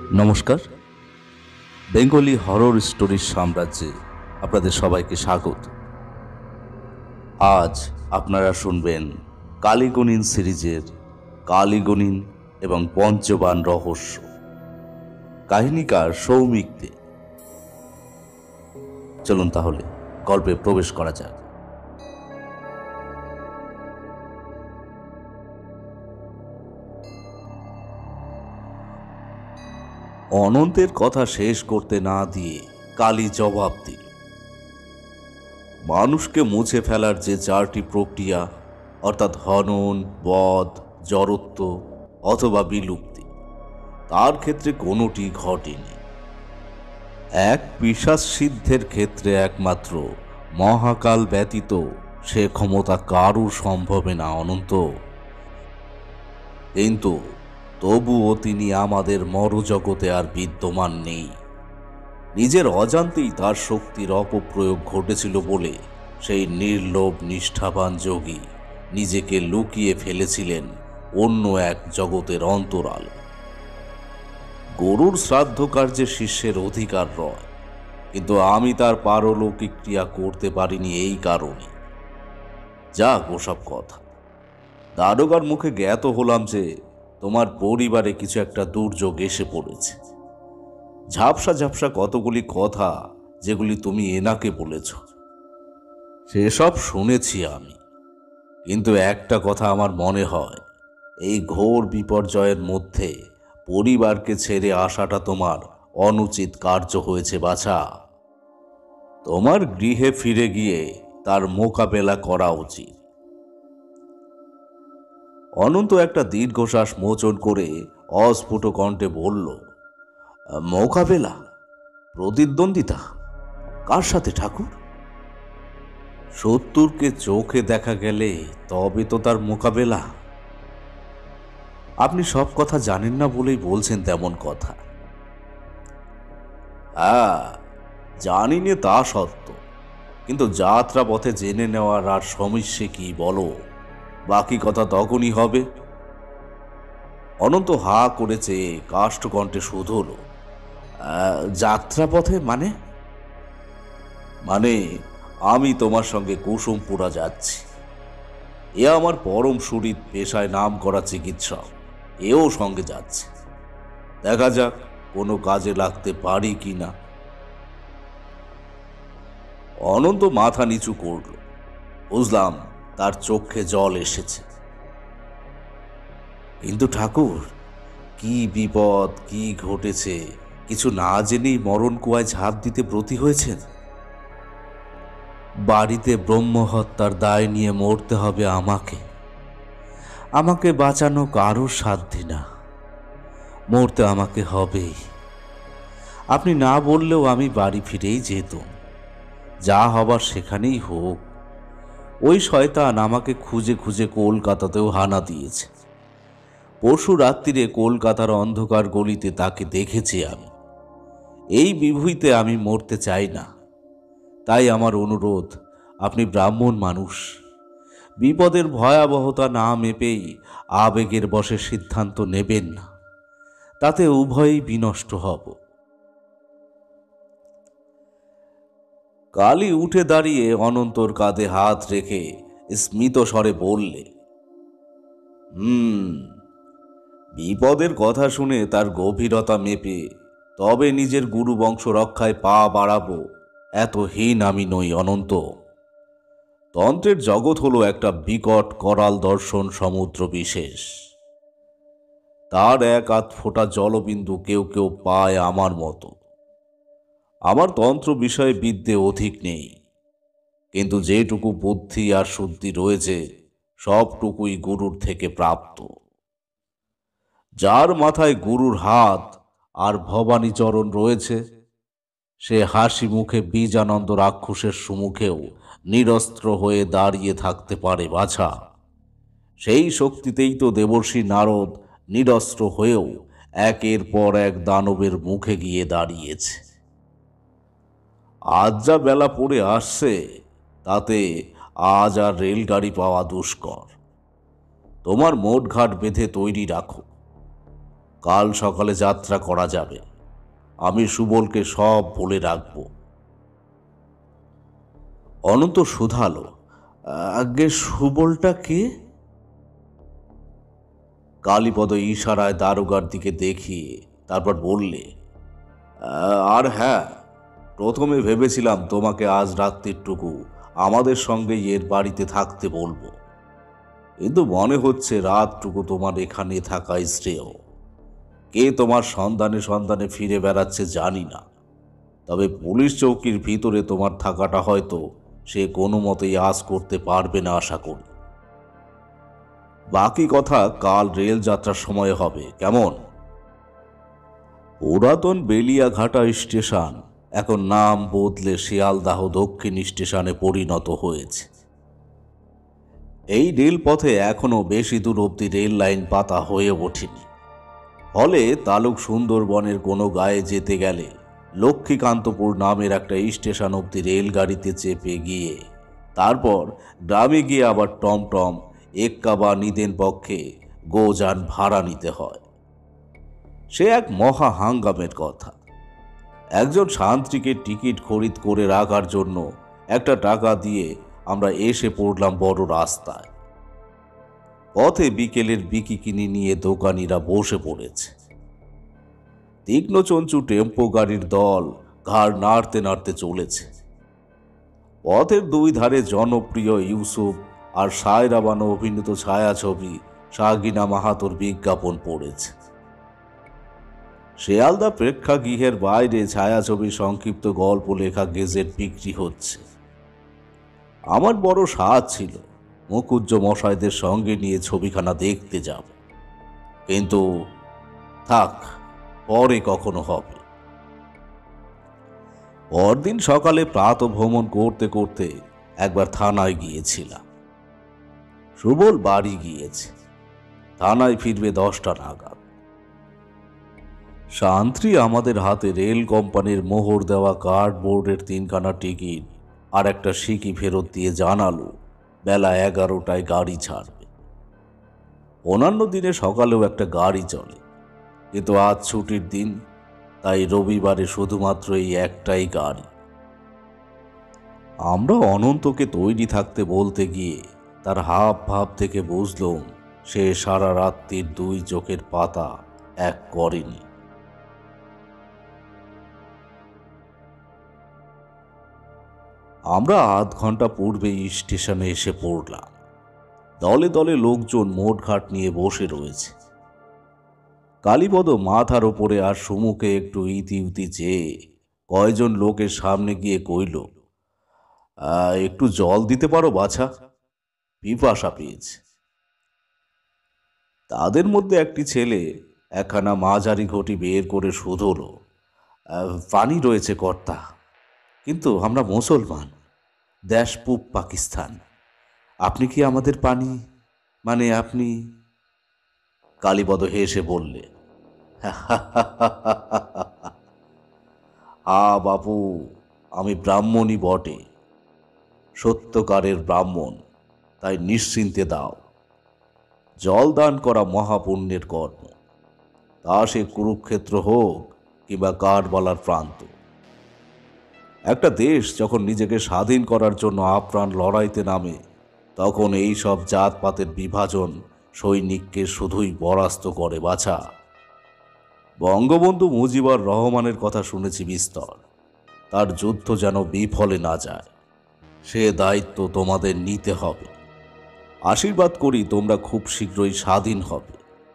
নমস্কার। Bengali horror স্টোরির সাম্রাজ্যে আপনাদের সবাইকে স্বাগত। আজ আপনারা শুনবেন কালীগণিন সিরিজের কালীগণিন এবং পঞ্চবান রহস্য। কাহিনীকার সৌমিক দে। চলুন তাহলে গল্পে প্রবেশ করা যাক। অনন্তের কথা শেষ করতে না দিয়ে কালী জবাব দিল, মানুষকে মুছে ফেলার যে চারটি প্রক্রিয়া, অর্থাৎ হনন, বধ, জড়ত্ব অথবা বিলুপ্তি, তার ক্ষেত্রে কোনোটি ঘটেনি। এক পিশাচ সিদ্ধের ক্ষেত্রে একমাত্র মহাকাল ব্যতীত সে ক্ষমতা কারুর সম্ভবে না অনন্ত। কিন্তু তবুও তিনি আমাদের মরজগতে আর বিদ্যমান নেই। নিজের অজান্তেই তার শক্তির অপপ্রয়োগ ঘটেছিল বলে সেই নির্লোভ নিষ্ঠাবান যোগী নিজেকে লুকিয়ে ফেলেছিলেন অন্য এক জগতের অন্তরালে। গরুর শ্রাদ্ধ কার্যে শিষ্যের অধিকার রয়, কিন্তু আমি তার পারলৌকিক ক্রিয়া করতে পারিনি এই কারণে। যাক ওসব কথা। দারোগার মুখে জ্ঞাত হলাম যে তোমার পরিবারে কিছু একটা দুর্যোগ এসে পড়েছে। ঝাপসা ঝাপসা কতগুলি কথা যেগুলি তুমি এনাকে বলেছ, সেসব শুনেছি আমি। কিন্তু একটা কথা আমার মনে হয়, এই ঘোর বিপর্যয়ের মধ্যে পরিবারকে ছেড়ে আসাটা তোমার অনুচিত কার্য হয়েছে বাছা। তোমার গৃহে ফিরে গিয়ে তার মোকাবেলা করা উচিত। অনন্ত একটা দীর্ঘশ্বাস মোচন করে অস্ফুট কণ্ঠে বলল, মোকাবেলা? প্রতিদ্বন্দ্বিতা? কার সাথে ঠাকুর? শত্রুকে চোখে দেখা গেলে তবে তো তার মোকাবেলা। আপনি সব কথা জানেন না বলেই বলছেন তেমন কথা। হ্যাঁ, জানি নে তা সত্য, কিন্তু যাত্রা পথে জেনে নেওয়ার আর সমস্যা কি বলো? বাকি কথা তখনই হবে। অনন্ত হা করেছে, কাষ্ঠকণ্ঠে শুধল, যাত্রাপথে মানে? মানে আমি তোমার সঙ্গে কুসুমপুরা যাচ্ছি। এ আমার পরম সুহৃদ, পেশায় নাম করা চিকিৎসক, এও সঙ্গে যাচ্ছে। দেখা যাক কোনো কাজে লাগতে পারি কি না। অনন্ত মাথা নিচু করল। বুঝলাম তার চোখে জল এসেছে। কিন্তু ঠাকুর, কি বিপদ, কি ঘটেছে কিছু না জেনেই মরণ কুয়ায় ঝাঁপ দিতে ব্রতী হয়েছেন? বাড়িতে ব্রহ্মহত্যার দায় নিয়ে মরতে হবে আমাকে। আমাকে বাঁচানো কারোর সাধ্যি না, মরতে আমাকে হবেই। আপনি না বললেও আমি বাড়ি ফিরেই যেতাম। যা হবার সেখানেই হোক। ওই শয়তান আমাকে খুঁজে খুঁজে কলকাতাতেও হানা দিয়েছে। পরশু রাত্রিরে কলকাতার অন্ধকার গলিতে তাকে দেখেছি আমি। এই বিভূতিতে আমি মরতে চাই না। তাই আমার অনুরোধ, আপনি ব্রাহ্মণ মানুষ, বিপদের ভয়াবহতা না মেপেই আবেগের বশে সিদ্ধান্ত নেবেন না। তাতে উভয়ই বিনষ্ট হব। কালী উঠে দাঁড়িয়ে অনন্তর কাঁধে হাত রেখে স্মিত স্বরে বললে, বিপদের কথা শুনে তার গভীরতা মেপে তবে নিজের গুরু বংশ রক্ষায় পা বাড়াবো, এত হীন আমি নই অনন্ত। তন্ত্রের জগৎ হলো একটা বিকট করাল দর্শন সমুদ্র বিশেষ। তার এক আধ ফোঁটা জলবিন্দু কেউ কেউ পায় আমার মতো। আমার তন্ত্র বিষয়ে বিদ্যে অধিক নেই, কিন্তু যেটুকু বুদ্ধি আর শুদ্ধি রয়েছে সবটুকুই গুরুর থেকে প্রাপ্ত। যার মাথায় গুরুর হাত আর ভবানীচরণ রয়েছে, সে হাসি মুখে বীজানন্দ রাক্ষসের সম্মুখেও নিরস্ত্র হয়ে দাঁড়িয়ে থাকতে পারে বাছা। সেই শক্তিতেই তো দেবর্ষি নারদ নিরস্ত্র হয়েও একের পর এক দানবের মুখে গিয়ে দাঁড়িয়েছে। আজ যা বেলা পড়ে আসছে, তাতে আজ আর রেলগাড়ি পাওয়া দুষ্কর। তোমার মোটঘাট বেঁধে তৈরি রাখো। কাল সকালে যাত্রা করা যাবে। আমি সুবলকে সব বলে রাখব। অনন্ত শুধালো, আগে সুবলটা কে? কালীপদ ইশারায় দারোগার দিকে দেখিয়ে তারপর বললে, আর হ্যাঁ, প্রথমে ভেবেছিলাম তোমাকে আজ রাত্রিটুকু আমাদের সঙ্গেই এর বাড়িতে থাকতে বলবো, কিন্তু মনে হচ্ছে রাতটুকু তোমার এখানে থাকাই শ্রেয়। কে তোমার সন্ধানে সন্ধানে ফিরে বেড়াচ্ছে জানি না, তবে পুলিশ চৌকির ভিতরে তোমার থাকাটা হয়তো সে কোনো মতেই আজ করতে পারবে না আশা করি। বাকি কথা কাল রেল যাত্রার সময় হবে, কেমন? পুরাতন বেলিয়াঘাটা স্টেশন এখন নাম বদলে শিয়ালদাহ দক্ষিণ স্টেশনে পরিণত হয়েছে। এই রেলপথে এখনো বেশি দূর অব্দি রেল লাইন পাতা হয়ে ওঠেনি, ফলে তালুক সুন্দরবনের কোনো গায়ে যেতে গেলে লক্ষ্মীকান্তপুর নামের একটা স্টেশন অব্দি রেলগাড়িতে চেপে গিয়ে তারপর গ্রামে গিয়ে আবার টমটম, এক্কা বা নিদেন পক্ষে গোযান ভাড়া নিতে হয়। সে এক মহা হাঙ্গামের কথা। একজন শান্ত্রীকে টিকিট খরিদ করে রাখার জন্য একটা টাকা দিয়ে আমরা এসে পড়লাম বড় রাস্তায়। পথে বিকেলের বিকিকিনি নিয়ে দোকানিরা বসে পড়েছে। তীক্ষ্ণচঞ্চু টেম্পো গাড়ির দল ঘাড় নাড়তে নাড়তে চলেছে। পথের দুই ধারে জনপ্রিয় ইউসুফ আর সায়রা বানো অভিনীত ছায়াছবি শাহগিনা মাহাতোর বিজ্ঞাপন পড়েছে। শিয়ালদা প্রেক্ষাগৃহের বাইরে ছায়াছবির সংক্ষিপ্ত গল্প লেখা গেজেট বিক্রি হচ্ছে। আমার বড় স্বাদ ছিল মুকুজ্জ মশাইদের সঙ্গে নিয়ে ছবিখানা দেখতে যাব, কিন্তু থাক, পরে কখনো হবে। পরদিন সকালে প্রাতঃভ্রমণ করতে করতে একবার থানায় গিয়েছিলাম। সুবল বাড়ি গিয়েছে, থানায় ফিরবে 10টা নাগাদ। শান্ত্রী আমাদের হাতে রেল কোম্পানির মোহর দেওয়া কার্ডবোর্ডের 3খানা টিকিট আর একটা সিকি ফেরত দিয়ে জানালো বেলা 11টায় গাড়ি ছাড়বে। অন্যান্য দিনে সকালেও একটা গাড়ি চলে, কিন্তু আজ ছুটির দিন, তাই রবিবারে শুধুমাত্র এই একটাই গাড়ি। আমরা অনন্তকে তৈরি থাকতে বলতে গিয়ে তার হাব ভাব থেকে বুঝলাম সে সারা রাত্রির 2 চোখের পাতা এক করেনি। আমরা আধ ঘন্টা পূর্বেই স্টেশনে এসে পড়লাম। দলে দলে লোকজন মোটঘাট নিয়ে বসে রয়েছে। কালীপদ মাথার ওপরে আর সুমুখে একটু ইতি উতি চেয়ে কয়জন লোকের সামনে গিয়ে কইল, একটু জল দিতে পারো বাছা, পিপাসা পেয়েছে। তাদের মধ্যে একটি ছেলে একখানা মাঝারি ঘটি বের করে শুধল, পানি রয়েছে কর্তা, কিন্তু আমরা মুসলমান, দেশ পূব পাকিস্তান, আপনি কি আমাদের পানি, মানে আপনি? কালীপদ হেসে বললে, বাপু, আমি ব্রাহ্মণই বটে, সত্যকারের ব্রাহ্মণ, তাই নিশ্চিন্তে দাও। জল দান করা মহাপুণ্যের কর্ম, তা সে কুরুক্ষেত্র হোক কিংবা কাঠবালার প্রান্ত। একটা দেশ যখন নিজেকে স্বাধীন করার জন্য আপ্রাণ লড়াইতে নামে, তখন এই সব জাতপাতের বিভাজন সৈনিককে শুধুই পরাস্ত করে বাছা। বঙ্গবন্ধু মুজিবুর রহমানের কথা শুনেছি বিস্তর, তার যুদ্ধ যেন বিফলে না যায়, সে দায়িত্ব তোমাদের নিতে হবে। আশীর্বাদ করি তোমরা খুব শীঘ্রই স্বাধীন হবে।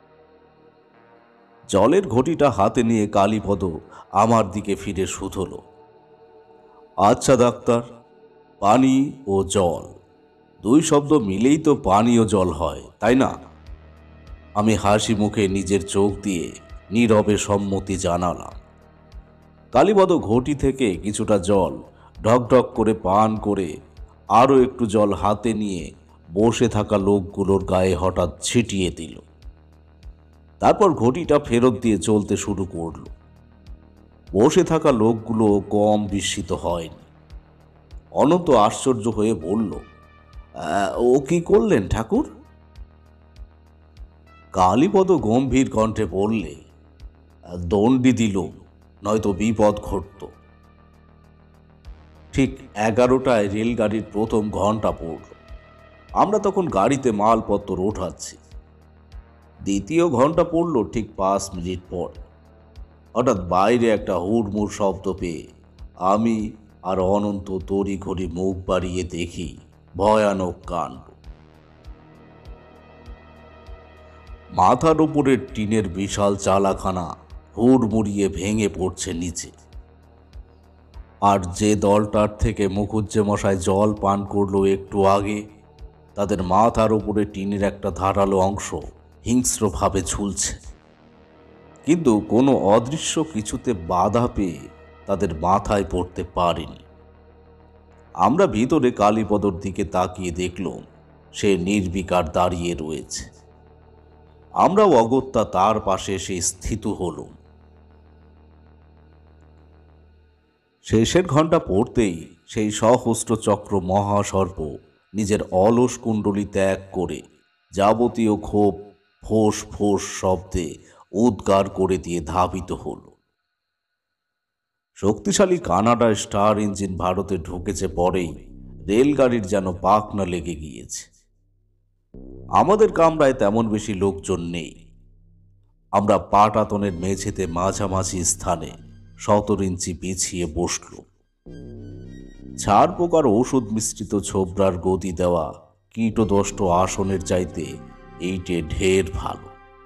জলের ঘটিটা হাতে নিয়ে কালীপদ আমার দিকে ফিরে শুধল, আচ্ছা ডাক্তার, পানি ও জল 2 শব্দ মিলেই তো পানি ও জল হয়, তাই না? আমি হাসি মুখে নিজের চোখ দিয়ে নীরবে সম্মতি জানালাম। কালীপদ ঘটি থেকে কিছুটা জল ঢকঢক করে পান করে আরও একটু জল হাতে নিয়ে বসে থাকা লোকগুলোর গায়ে হঠাৎ ছিটিয়ে দিল। তারপর ঘটিটা ফেরত দিয়ে চলতে শুরু করল। বসে থাকা লোকগুলো কম বিস্মিত হয়নি। অনন্ত আশ্চর্য হয়ে বলল, ও কি করলেন ঠাকুর? কালীপদ গম্ভীর কণ্ঠে বললে, দণ্ডি দিল, নয়তো বিপদ ঘটত। ঠিক 11টায় রেলগাড়ির প্রথম ঘন্টা পড়ল। আমরা তখন গাড়িতে মালপত্র ওঠাচ্ছি। দ্বিতীয় ঘন্টা পড়ল ঠিক 5 মিনিট পর। হঠাৎ বাইরে একটা হুড়মুড় শব্দ পেয়ে আমি আর অনন্ত তড়িঘড়ি মুখ বাড়িয়ে দেখি ভয়ানক কাণ্ড। মাথার উপরের টিনের বিশাল চালাখানা হুড়মুড়িয়ে ভেঙে পড়ছে নিচে। আর যে দলটার থেকে মুখুজ্জেমশাই জল পান করলো একটু আগে, তাদের মাথার উপরে টিনের একটা ধারালো অংশ হিংস্রভাবে ঝুলছে। কিন্তু কোনো অদৃশ্য কিছুতে বাধা পেয়ে তাদের মাথায় পড়তে পারেনি। আমরা ভিতরে কালীপদর দিকে তাকিয়ে দেখলাম সে নির্বিকার দাঁড়িয়ে রয়েছে। আমরাও অগত্যা তার পাশে এসে স্থিত হলাম। শেষের ঘন্টা পড়তেই সেই সহস্র চক্র মহাসর্প নিজের অলস কুণ্ডলী ত্যাগ করে যাবতীয় ক্ষোভ ফোঁস ফোঁস শব্দে উদ্গার করে দিয়ে ধাবিত হল। শক্তিশালী কানাডা স্টার ইঞ্জিন ভারতে ঢুকেছে পরেই রেলগাড়ির যেন পাখনা লেগে গিয়েছে। আমাদের কামরায় তেমন বেশি লোকজন নেই। আমরা পাটাতনের মেঝেতে মাঝামাঝি স্থানে 17 ইঞ্চি পিছিয়ে বসল। ছাড় পোকার ওষুধ মিশ্রিত ছোবরার গতি দেওয়া কীটদষ্ট আসনের চাইতে এইটে ঢের ভালো।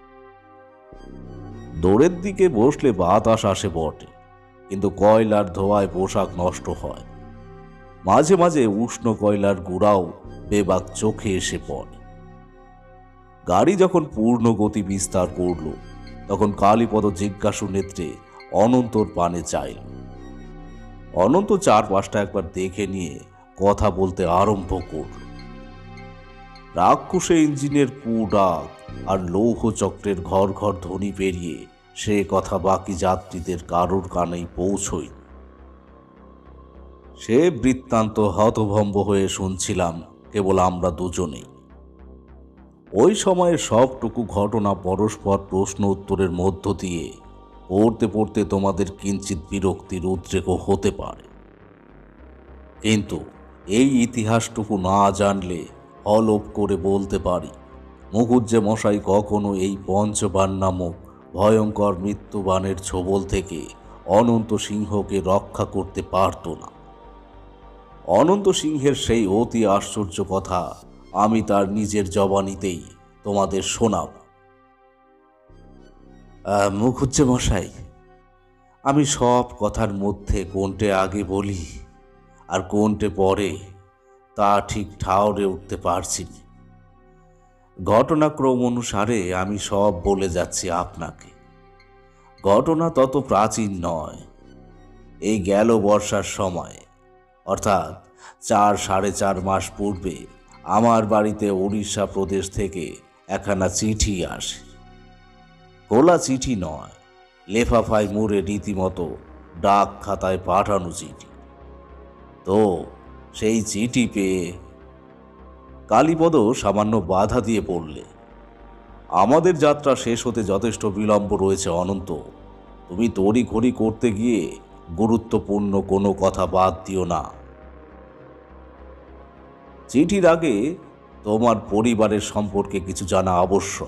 দৌড়ের দিকে বসলে বাতাস আসে বটে, কিন্তু কয়লার ধোঁয়ায় পোশাক নষ্ট হয়। মাঝে মাঝে উষ্ণ কয়লার গুঁড়াও বেবাক চোখে এসে পড়ে। গাড়ি যখন পূর্ণ গতি বিস্তার করল, তখন কালীপদ জিজ্ঞাসু নেত্রে অনন্তর পানে চাইল। অনন্ত চারপাশটা একবার দেখে নিয়ে কথা বলতে আরম্ভ করল। রাক্ষসে ইঞ্জিনের কু ডাক আর লৌহ চক্রের ঘর ঘর ধ্বনি পেরিয়ে সে কথা বাকি যাত্রীদের কারোর কানেই পৌঁছই। সে বৃত্তান্ত হতভম্ব হয়ে শুনছিলাম কেবল আমরা দুজনেই। ওই সময়ের সবটুকু ঘটনা পরস্পর প্রশ্ন উত্তরের মধ্য দিয়ে পড়তে পড়তে তোমাদের কিঞ্চিত বিরক্তির উদ্রেকও হতে পারে, কিন্তু এই ইতিহাসটুকু না জানলে হলপ করে বলতে পারি মুখুজ্জেমশাই কখনো এই পঞ্চবান নামক ভয়ঙ্কর মৃত্যুবানের ছোবল থেকে অনন্ত সিংহকে রক্ষা করতে পারত না। অনন্ত সিংহের সেই অতি আশ্চর্য কথা আমি তার নিজের জবানিতেই তোমাদের শোনাব। মুখুজ্জেমশাই, আমি সব কথার মধ্যে কোনটে আগে বলি আর কোনটে পরে তা ঠিক ঠাউরে উঠতে পারছি না। ঘটনাক্রম অনুসারে আমি সব বলে যাচ্ছি আপনাকে। ঘটনা তত প্রাচীন নয়। এই গেল বর্ষার সময়, অর্থাৎ 4-4.5 মাস পূর্বে আমার বাড়িতে উড়িষ্যা প্রদেশ থেকে একখানা চিঠি আসে। খোলা চিঠি নয়, লেফাফায় মুড়ে রীতিমতো ডাক খাতায় পাঠানো চিঠি। তো সেই চিঠি পেয়ে কালীপদ সামান্য বাধা দিয়ে পড়লে, আমাদের যাত্রা শেষ হতে যথেষ্ট বিলম্ব রয়েছে অনন্ত। তুমি তড়িঘড়ি করতে গিয়ে গুরুত্বপূর্ণ কোনো কথা বাদ দিও না। চিঠির আগে তোমার পরিবারের সম্পর্কে কিছু জানা আবশ্যক।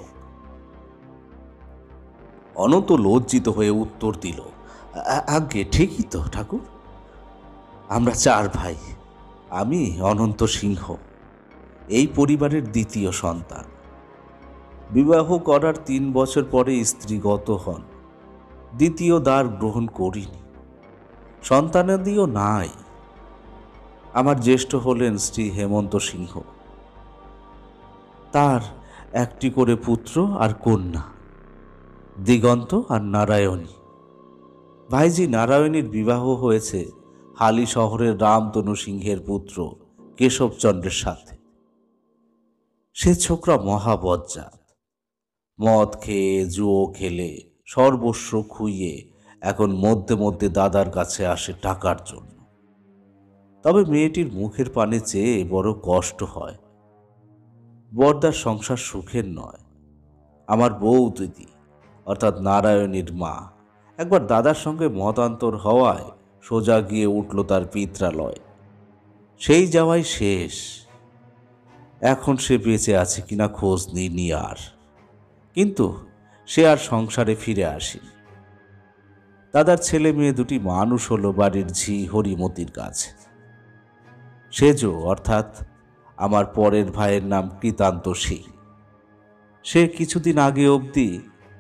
অনন্ত লজ্জিত হয়ে উত্তর দিল, আজ্ঞে ঠিকই তো ঠাকুর। আমরা 4 ভাই। আমি অনন্ত সিংহ, এই পরিবারের দ্বিতীয় সন্তান। বিবাহ করার 3 বছর পরে স্ত্রী গত হন। দ্বিতীয় দ্বার গ্রহণ করিনি, সন্তানাদিও নাই। আমার জ্যেষ্ঠ হলেন শ্রী হেমন্ত সিংহ। তার একটি করে পুত্র আর কন্যা, দিগন্ত আর নারায়ণী। ভাইজি নারায়ণীর বিবাহ হয়েছে হালি শহরের রামতনু সিংহের পুত্র কেশবচন্দ্রের সাথে। সে ছোকরা মহাবজ্জাত। মদ খেয়ে জুয়ো খেলে সর্বস্ব খুইয়ে এখন মধ্যে মধ্যে দাদার কাছে আসে টাকার জন্য। তবে মেয়েটির মুখের পানে চেয়ে বড় কষ্ট হয়। বরদার সংসার সুখের নয়। আমার বউ দিদি, অর্থাৎ নারায়ণীর মা, একবার দাদার সঙ্গে মতান্তর হওয়ায় সোজা গিয়ে উঠল তার পিত্রালয়। সেই যাওয়াই শেষ। এখন সে বেঁচে আছে কিনা খোঁজ নিইনি আর, কিন্তু সে আর সংসারে ফিরে আসেনি। দাদার ছেলে মেয়ে দুটি মানুষ হলো বাড়ির ঝি হরিমতির কাছে। সেজ অর্থাৎ আমার পরের ভাইয়ের নাম কৃতান্ত সিং। সে কিছুদিন আগে অবধি।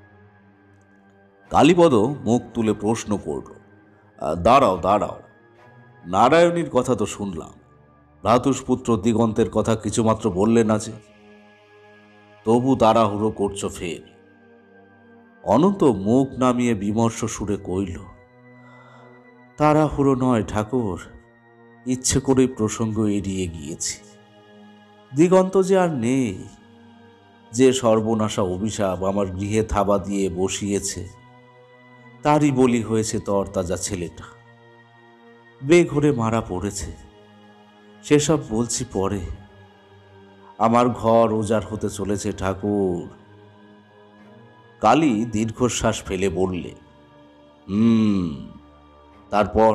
কালীপদ মুখ তুলে প্রশ্ন করল, দাঁড়াও দাঁড়াও, নারায়ণীর কথা তো শুনলাম, ভ্রাতুষ্পুত্র দিগন্তের কথা কিছুমাত্র বললে না যে? তবু তাড়াহুড়ো করছো ফের? অনন্ত মুখ নামিয়ে বিমর্ষ সুরে কইল, তাড়াহুড়ো নয় ঠাকুর, ইচ্ছে করেই প্রসঙ্গ এড়িয়ে গিয়েছি। দিগন্ত যে আর নেই, যে সর্বনাশা অভিশাপ আমার গৃহে থাবা দিয়ে বসিয়েছে, তারই বলি হয়েছে তরতাজা ছেলেটা। বেঘরে মারা পড়েছে। সেসব বলছি পরে। আমার ঘর উজাড় হতে চলেছে ঠাকুর। কালী দীর্ঘশ্বাস ফেলে বললে, তারপর?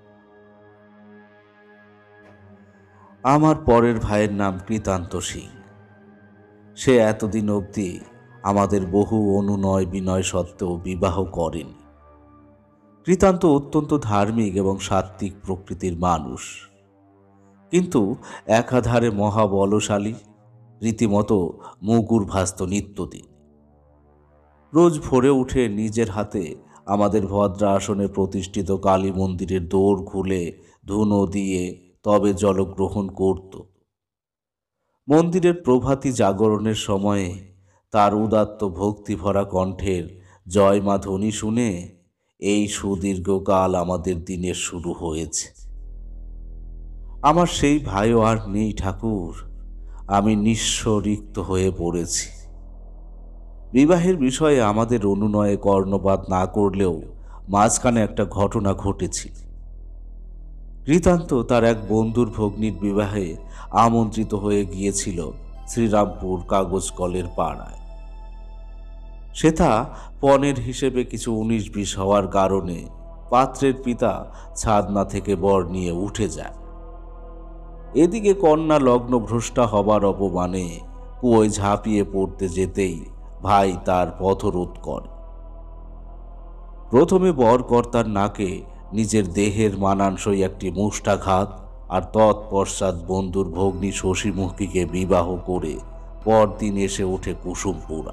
আমার পরের ভাইয়ের নাম কৃতান্ত সিং। সে এতদিন অবধি আমাদের বহু অনুনয় বিনয় সত্ত্বেও বিবাহ করেনি। কৃতান্ত অত্যন্ত ধার্মিক এবং সাত্ত্বিক প্রকৃতির মানুষ, কিন্তু একাধারে মহাবলশালী, রীতিমতো মুগুর ভাস্ত নিত্যদিন। রোজ ভোরে উঠে নিজের হাতে আমাদের ভদ্রাসনে প্রতিষ্ঠিত কালী মন্দিরের দৌড় খুলে ধুনো দিয়ে তবে জলগ্রহণ করত। মন্দিরের প্রভাতী জাগরণের সময়ে তার উদাত্ত ভক্তিভরা কণ্ঠের জয় মা ধ্বনি শুনে এই সুদীর্ঘকাল আমাদের দিনের শুরু হয়েছে। আমার সেই ভাইও আর নেই ঠাকুর। আমি নিঃস্ব রিক্ত হয়ে পড়েছি। বিবাহের বিষয়ে আমাদের অনুনয়ে কর্ণপাত না করলেও মাঝখানে একটা ঘটনা ঘটেছিল। কৃতান্ত তার এক বন্ধুর ভগ্নীর বিবাহে আমন্ত্রিত হয়ে গিয়েছিল শ্রীরামপুর কাগজ কলের পাড়ায়। সেথা পণের হিসেবে কিছু ১৯-২০ হওয়ার কারণে পাত্রের পিতা ছাদনা থেকে বর নিয়ে উঠে যায়। এদিকে কন্যা লগ্নভ্রষ্টা হবার অপমানে কুয়োয় ঝাঁপিয়ে পড়তে যেতেই ভাই তার পথরোধ করে। প্রথমে বরকর্তার নাকে নিজের দেহের মানানসই একটি মুষ্টাঘাত, আর তৎপশ্চাৎ বন্ধুর ভগ্নী শশীমুখীকে বিবাহ করে পরদিন এসে ওঠে কুসুমপুরা।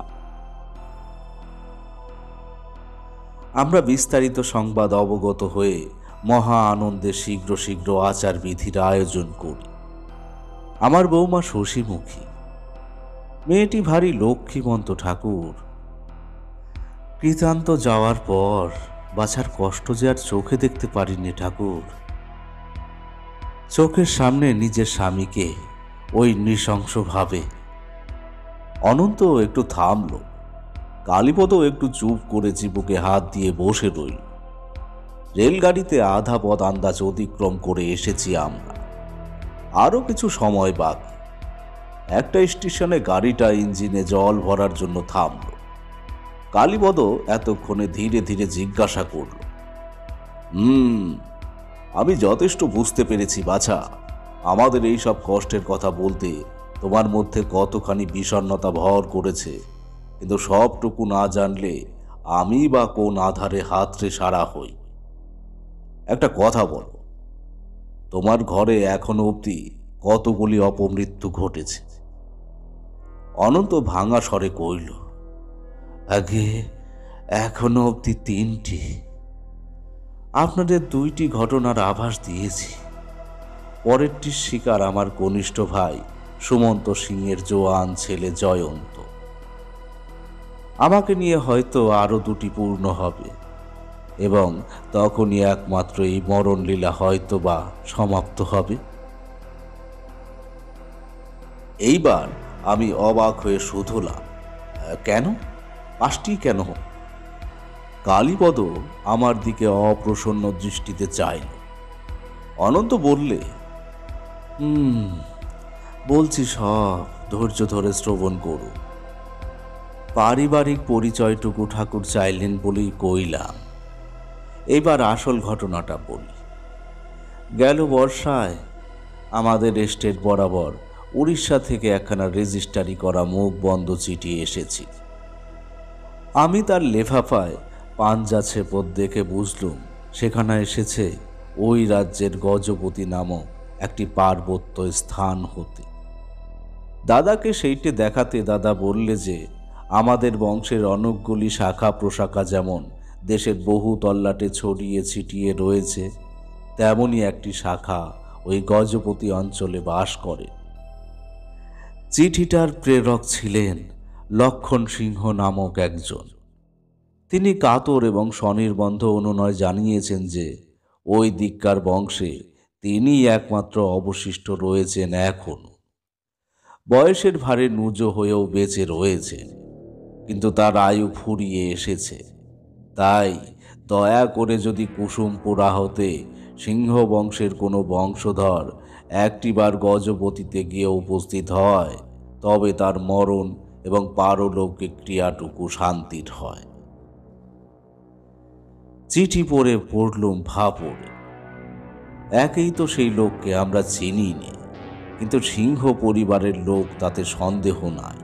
আমরা বিস্তারিত সংবাদ অবগত হয়ে মহা আনন্দে শীঘ্র শীঘ্র আচার বিধির আয়োজন করি। আমার বৌমা শশীমুখী, মেয়েটি ভারী লক্ষ্মীমন্ত ঠাকুর। কৃতান্ত যাওয়ার পর বাছার কষ্ট যে আর চোখে দেখতে পারিনি ঠাকুর। চোখের সামনে নিজের স্বামীকে ওই নৃশংসভাবে। অনন্ত একটু থামল। কালীপদ একটু চুপ করে চিবুকে হাত দিয়ে বসে রইল। রেলগাড়িতে আধা পথ আন্দাজ অতিক্রম করে এসেছি আমরা। আরো কিছু সময় বাকি। একটা স্টেশনে গাড়িটা ইঞ্জিনে জল ভরার জন্য থামল। কালীপদ এতক্ষণে ধীরে ধীরে জিজ্ঞাসা করল, আমি যথেষ্ট বুঝতে পেরেছি বাছা। আমাদের এই সব কষ্টের কথা বলতে তোমার মধ্যে কতখানি বিষণ্ণতা ভর করেছে, কিন্তু সবটুকু না জানলে আমি বা কোন আধারে হাতড়ে সারা হই। একটা কথা বলো, তোমার ঘরে এখনো অবধি কতগুলি অপমৃত্যু ঘটেছে? অনন্ত ভাঙা স্বরে কইল, আগে এখনো অবধি ৩টি। আপনাদের ২টি ঘটনার আভাস দিয়েছি। পরেরটির শিকার আমার কনিষ্ঠ ভাই সুমন্ত সিংয়ের জোয়ান ছেলে জয়ন্ত। আমাকে নিয়ে হয়তো আরো ২টি পূর্ণ হবে, এবং তখনই একমাত্র এই মরণলীলা হয়তো বা সমাপ্ত হবে। এইবার আমি অবাক হয়ে শুধলাম, কেন? ৫টি কেন? কালীপদ আমার দিকে অপ্রসন্ন দৃষ্টিতে চাইল। অনন্ত বললে, বলছি সব, ধৈর্য ধরে শ্রবণ করুন। পারিবারিক পরিচয়টুকু ঠাকুর চাইলেন বলেই কইলাম। এইবার আসল ঘটনাটা বলি। গেল বর্ষায় আমাদের এস্টেট বরাবর উড়িষ্যা থেকে একখানা রেজিস্ট্রারি করা মুখ বন্ধ চিঠি এসেছি। আমি তার লেফাফায় পাঞ্জা ছেপদ দেখে বুঝলুম সেখানে এসেছে ওই রাজ্যের গজপতি নামক একটি পার্বত্য স্থান হতে। দাদাকে সেইটে দেখাতে দাদা বললে যে আমাদের বংশের অনেকগুলি শাখা প্রশাখা যেমন দেশের বহু তল্লাটে ছড়িয়ে ছিটিয়ে রয়েছে, তেমনই একটি শাখা ওই গজপতি অঞ্চলে বাস করে। চিঠিটার প্রেরক ছিলেন লক্ষণ সিংহ নামক একজন। তিনি কাতর এবং স্বনির্বন্ধ অনুনয় জানিয়েছেন যে ওই দিককার বংশে তিনি একমাত্র অবশিষ্ট রয়েছেন এখনো। বয়সের ভারে নুজো হয়েও বেঁচে রয়েছে, কিন্তু তার আয়ু ফুরিয়ে এসেছে। তাই দয়া করে যদি কুসুমপুরা হতে সিংহ বংশের কোনো বংশধর একটিবার গজপতিতে গিয়ে উপস্থিত হয়, তবে তার মরণ এবং পারলৌকিক ক্রিয়াটুকু শান্তির হয়। চিঠি পড়ে পড়লুম ভাপড়ে। একেই তো সেই লোককে আমরা চিনি নে, কিন্তু সিংহ পরিবারের লোক তাতে সন্দেহ নাই।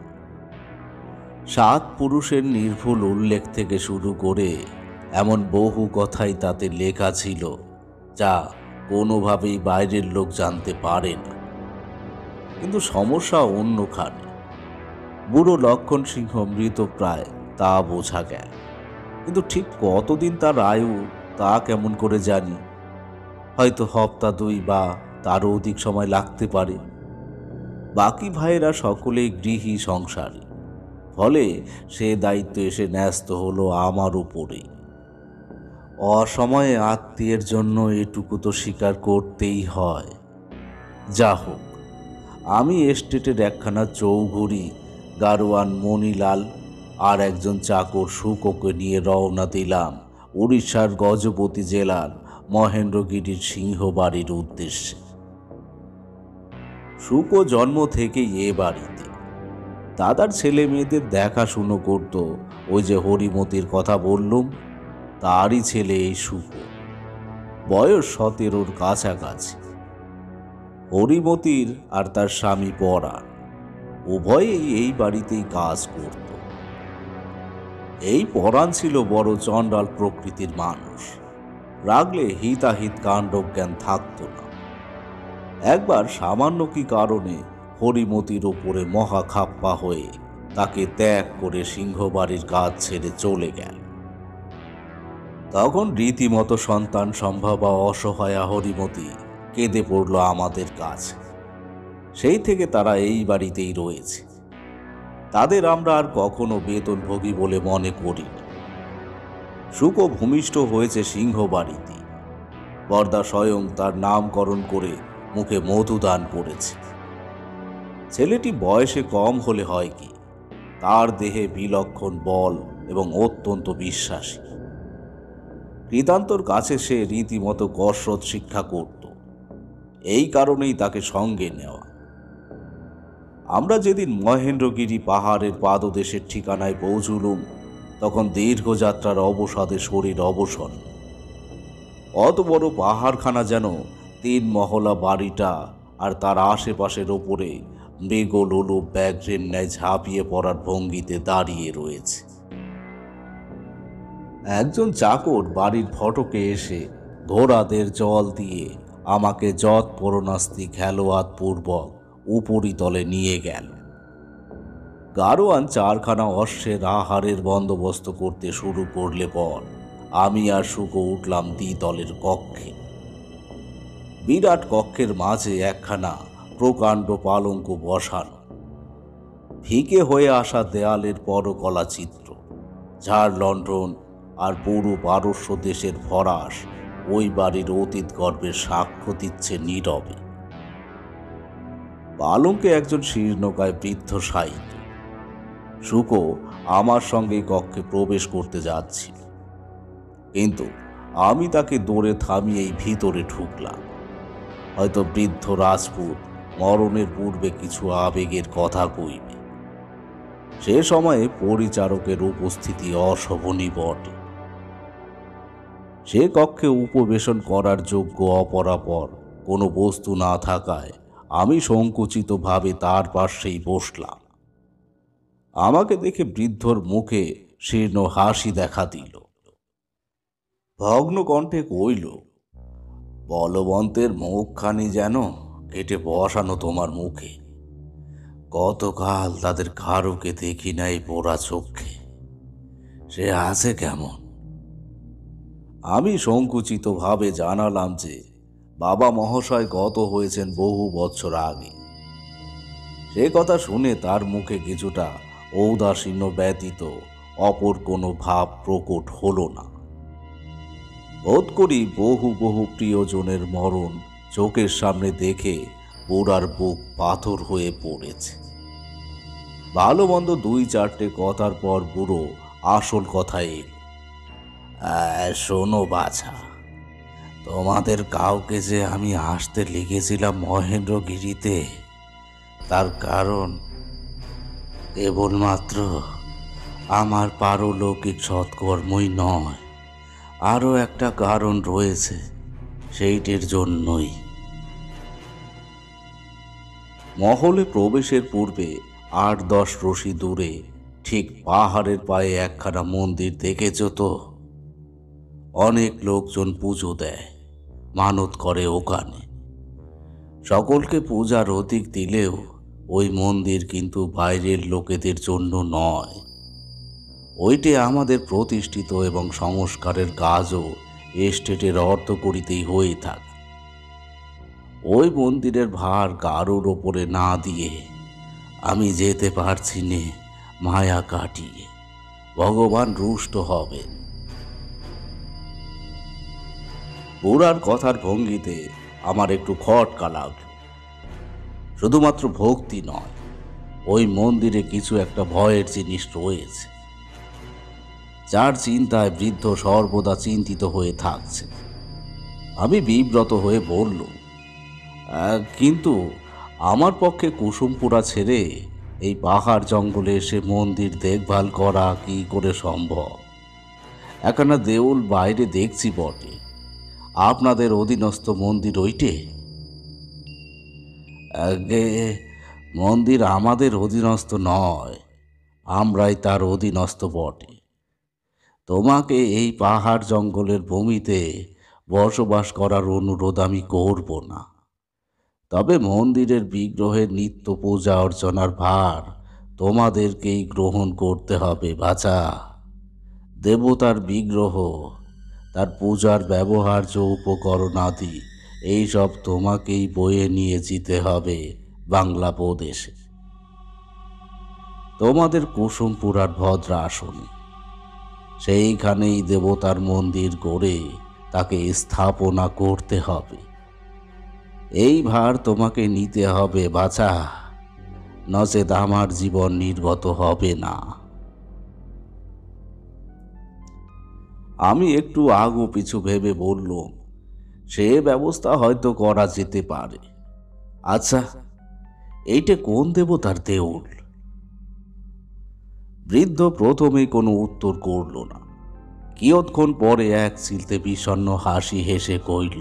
7 পুরুষের নির্ভুল উল্লেখ থেকে শুরু করে এমন বহু কথাই তাতে লেখা ছিল যা কোনোভাবেই বাইরের লোক জানতে পারে না। কিন্তু সমস্যা অন্যখানে। বুড়ো লক্ষণ সিংহ মৃতপ্রায় তা বোঝা গেল, কিন্তু ঠিক কতদিন তার আয়ু তা কেমন করে জানি? হয়তো হপ্তা 2 বা তারও অধিক সময় লাগতে পারে। বাকি ভাইয়েরা সকলেই গৃহী সংসারী, ফলে সে দায়িত্ব এসে ন্যস্ত হলো আমার উপরেই। অসময়ে আত্মীয়ের জন্য এটুকু তো স্বীকার করতেই হয়। যা হোক, আমি এস্টেটের একখানা চৌঘুড়ি গারোয়ান মণিলাল আর একজন চাকর শুকোকে নিয়ে রওনা দিলাম উড়িষ্যার গজপতি জেলার মহেন্দ্রগিরির সিংহবাড়ির উদ্দেশ্যে। শুকো জন্ম থেকেই এ বাড়িতে। দাদার ছেলে মেয়েদের দেখাশুনো করত ওই যে হরিমতির কথা বললুম, তারই ছেলে এই শুকো। বয়স 17-র কাছাকাছি। হরিমতির আর তার স্বামী পরাণ উভয়েই এই বাড়িতেই কাজ করত। এই পরাণ ছিল বড় চণ্ডাল প্রকৃতির মানুষ। রাগলে হিতাহিত কাণ্ডজ্ঞান থাকত না। একবার সামান্য কি কারণে হরিমতির ওপরে মহা খাপ্পা হয়ে তাকে ত্যাগ করে সিংহবাড়ির কাজ ছেড়ে চলে গেল। তখন রীতিমতো সন্তান সম্ভবা অসহায়া হরিমতি কেঁদে পড়ল আমাদের কাছে। সেই থেকে তারা এই বাড়িতেই রয়েছে। তাদের আমরা আর কখনো বেতনভোগী বলে মনে করি না। শুকো ভূমিষ্ঠ হয়েছে সিংহবাড়িতে। বরদা স্বয়ং তার নামকরণ করে মুখে মধু দান করেছে। ছেলেটি বয়সে কম হলে হয় কি, তার দেহে বিলক্ষণ বল এবং অত্যন্ত বিশ্বাসী। কৃতান্তর কাছে সে রীতিমতো কসরত শিক্ষা করত। এই কারণেই তাকে সঙ্গে নেওয়া। আমরা যেদিন মহেন্দ্রগিরি পাহাড়ের পাদদেশের ঠিকানায় পৌঁছলুম, তখন দীর্ঘযাত্রার অবসাদে শরীর অবসন্ন। অত বড় পাহাড়খানা যেন 3 মহলা বাড়িটা আর তার আশেপাশের ওপরে মৃগলোলু ব্যাঘ্রের ন্যায় ঝাঁপিয়ে পড়ার ভঙ্গিতে দাঁড়িয়ে রয়েছে। একজন চাকর বাড়ির ফটকে এসে ঘোড়াদের জল দিয়ে আমাকে যৎপরণাস্তি খেলোয়াদ পূর্বক উপরিতলে নিয়ে গেল। গারোয়ান 4খানা অশ্বের আহারের বন্দোবস্ত করতে শুরু করলে পর আমি আর শুকো উঠলাম দ্বিতলের কক্ষে। বিরাট কক্ষের মাঝে একখানা প্রকাণ্ড পালঙ্ক বসানো। ফিকে হয়ে আসা দেয়ালের পরকলা চিত্র, ঝাড় লণ্ঠন আর পুরো পারস্য দেশের ফরাস ওই বাড়ির অতীত গর্বের সাক্ষ্য দিচ্ছে নীরবে। পালঙ্কে একজন শীর্ণকায় বৃদ্ধ শায়িত। শুকো আমার সঙ্গে কক্ষে প্রবেশ করতে যাচ্ছিল, কিন্তু আমি তাকে দৌড়ে থামিয়েই ভিতরে ঢুকলাম। হয়তো বৃদ্ধ রাজপুত মরণের পূর্বে কিছু আবেগের কথা কইবে। সে সময়ে পরিচারকের উপস্থিতি অশোভনী বটে। সে কক্ষে উপবেশন করার যোগ্য অপরাপর কোনো বস্তু না থাকায় আমি সংকুচিতভাবে তার পাশেই বসলাম। আমাকে দেখে বৃদ্ধর মুখে শীর্ণ হাসি দেখা দিল। ভগ্ন কণ্ঠে কইল, বলবন্তের মুখখানি যেন কেটে বসানো তোমার মুখে। গতকাল তাদের কারোকে দেখি নাই পোড়া চোখে, সে আছে কেমন? আমি সংকুচিতভাবে জানালাম যে বাবা মহাশয় গত হয়েছেন বহু বছর আগে। সে কথা শুনে তার মুখে কিছুটা ঔদাসীন্য ব্যতীত অপর কোনো ভাব প্রকট হল না। বোধ করি বহু বহু প্রিয়জনের মরণ চোখের সামনে দেখে বুড়ার বুক পাথর হয়ে পড়েছে। ভালো মন্দ দুই চারটে কথার পর বুড়ো আসল কথায় এল। শোনো বাছা, তোমাদের কাউকে যে আমি আসতে লিখেছিলাম মহেন্দ্রগিরিতে, তার কারণ কেবলমাত্র আমার পারলৌকিক সৎকর্মই নয়, আরও একটা কারণ রয়েছে, সেইটির জন্যই। মহলে প্রবেশের পূর্বে ৮-১০ রশি দূরে ঠিক পাহাড়ের পায়ে একখানা মন্দির দেখেছ তো? অনেক লোকজন পুজো দেয়, মানত করে ওখানে। সকলকে পূজার অধিক দিলেও ওই মন্দির কিন্তু বাইরের লোকেদের জন্য নয়। ওইটি আমাদের প্রতিষ্ঠিত এবং সংস্কারের কাজও এস্টেটের অর্থ করিতেই হয়ে থাকে। ওই মন্দিরের ভার কারোর ওপরে না দিয়ে আমি যেতে পারছি নে মায়া কাটিয়ে। ভগবান রুষ্ট হবেন। বুড়ার কথার ভঙ্গিতে আমার একটু খটকা লাগলো। শুধুমাত্র ভক্তি নয়, ওই মন্দিরে কিছু একটা ভয়ের জিনিস রয়েছে, যার চিন্তায় বৃদ্ধ সর্বদা চিন্তিত হয়ে থাকছে। আমি বিব্রত হয়ে বলল, কিন্তু আমার পক্ষে কুসুমপুরা ছেড়ে এই পাহাড় জঙ্গলে এসে মন্দির দেখভাল করা কি করে সম্ভব? একখানা দেউল বাইরে দেখছি বটে, আপনাদের অধীনস্থ মন্দির ওইটে? আগে মন্দির আমাদের অধীনস্থ নয়, আমরাই তার অধীনস্থ বটে। তোমাকে এই পাহাড় জঙ্গলের ভূমিতে বসবাস করার অনুরোধ আমি করব না, তবে মন্দিরের বিগ্রহের নিত্য পূজা অর্চনার ভার তোমাদেরকেই গ্রহণ করতে হবে বাছা। দেবতার বিগ্রহ, তার পূজার ব্যবহার্য উপকরণ আদি এইসব তোমাকেই বয়ে নিয়ে যেতে হবে বাংলা প্রদেশে, তোমাদের কুসুমপুরার ভদ্রাসনে। সেইখানেই দেবতার মন্দির গড়ে তাকে স্থাপনা করতে হবে। এই ভার তোমাকে নিতে হবে বাছা, নচেত আমার জীবন নির্গত হবে না। আমি একটু আগু পিছু ভেবে বললুম, সে ব্যবস্থা হয়তো করা যেতে পারে। আচ্ছা, এইটা কোন দেবতার দেউল? বৃদ্ধ প্রথমেই কোনো উত্তর করল না। কিয়ৎক্ষণ পরে এক চিলতে বিষণ্ণ হাসি হেসে কইল,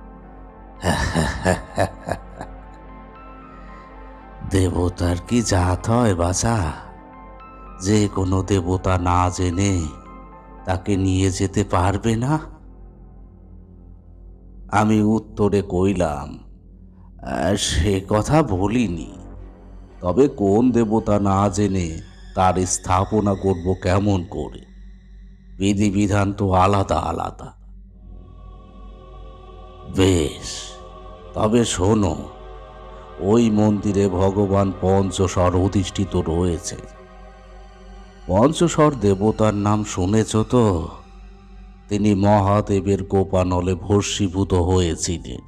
দেবতার কি জাত হয় বাছা? যে কোনো দেবতা না জেনে তাকে নিয়ে যেতে পারবে না? আমি উত্তরে কইলাম, সে কথা বলিনি, তবে কোন দেবতা না জেনে তার স্থাপনা করব কেমন করে? বিধিবিধান তো আলাদা আলাদা। বেশ, তবে শোনো, ওই মন্দিরে ভগবান পঞ্চশর অধিষ্ঠিত রয়েছে। পঞ্চশর দেবতার নাম শুনেছ তো? তিনি মহাদেবের কোপানলে ভস্মীভূত হয়েছিলেন।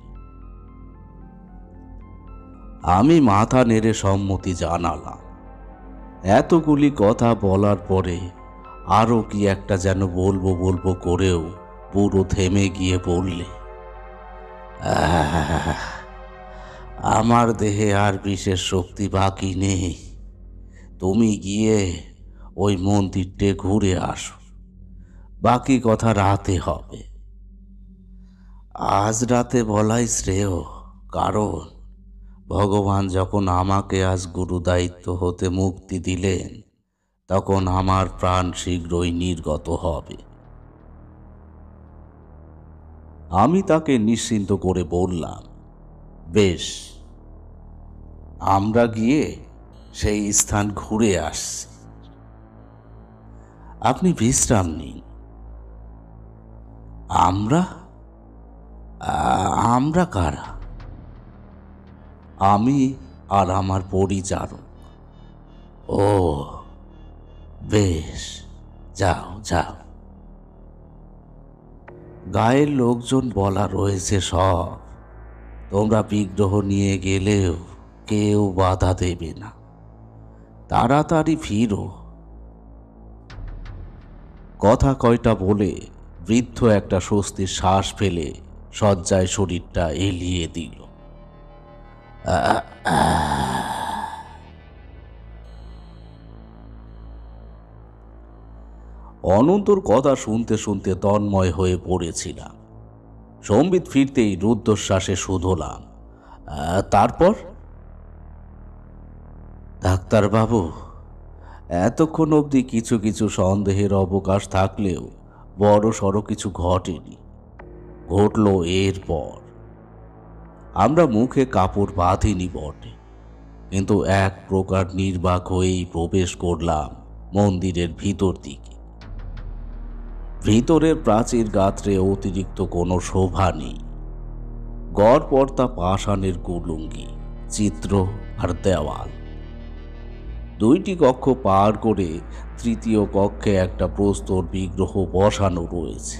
আমি মাথা নেড়ে সম্মতি জানালাম। এতগুলি কথা বলার পরে আরো কি একটা যেন বলবো বলবো করেও পুরো থেমে গিয়ে বললে, আমার দেহে আর বিশেষ শক্তি বাকি নেই। তুমি গিয়ে ওই মন্দিরটে ঘুরে আসো, বাকি কথা রাতে হবে। আজ রাতে বলাই শ্রেয়, কারণ ভগবান যখন আমাকে আজ গুরু দায়িত্ব হতে মুক্তি দিলেন, তখন আমার প্রাণ শীঘ্রই নির্গত হবে। আমি তাকে নিশ্চিন্ত করে বললাম, বেশ, আমরা গিয়ে সেই স্থান ঘুরে আসছি। আপনি বিশ্রাম নিন। আমরা? আমরা কারা? আমি আর আমার পরিচারক। ও বেশ, যাও যাও। গায়ের লোকজন বলা রয়েছে সব। তোমরা বিগ্রহ নিয়ে গেলেও কেউ বাধা দেবে না। তাড়াতাড়ি ফিরো। কথা কয়টা বলে বৃদ্ধ একটা স্বস্তির শ্বাস ফেলে শয্যায় শরীরটা এলিয়ে দিল। অনন্তর কথা শুনতে শুনতে তন্ময় হয়ে পড়েছিলাম। সম্বিত ফিরতেই রুদ্ধশ্বাসে শুধলাম, তারপর? ডাক্তারবাবু, এতক্ষণ অবধি কিছু কিছু সন্দেহের অবকাশ থাকলেও বড় সড় কিছু ঘটেনি। ঘটল এরপর। আমরা মুখে কাপড় বাঁধিনি বটে, কিন্তু এক প্রকার নির্বাক হয়েই প্রবেশ করলাম মন্দিরের ভিতর দিকে। ভিতরের প্রাচীর গাত্রে অতিরিক্ত কোনো শোভা নেই। গড়পড়তা পাষাণের কুলুঙ্গি, চিত্র আর দেওয়াল। দুইটি কক্ষ পার করে তৃতীয় কক্ষে একটা প্রস্তর বিগ্রহ বসানো রয়েছে।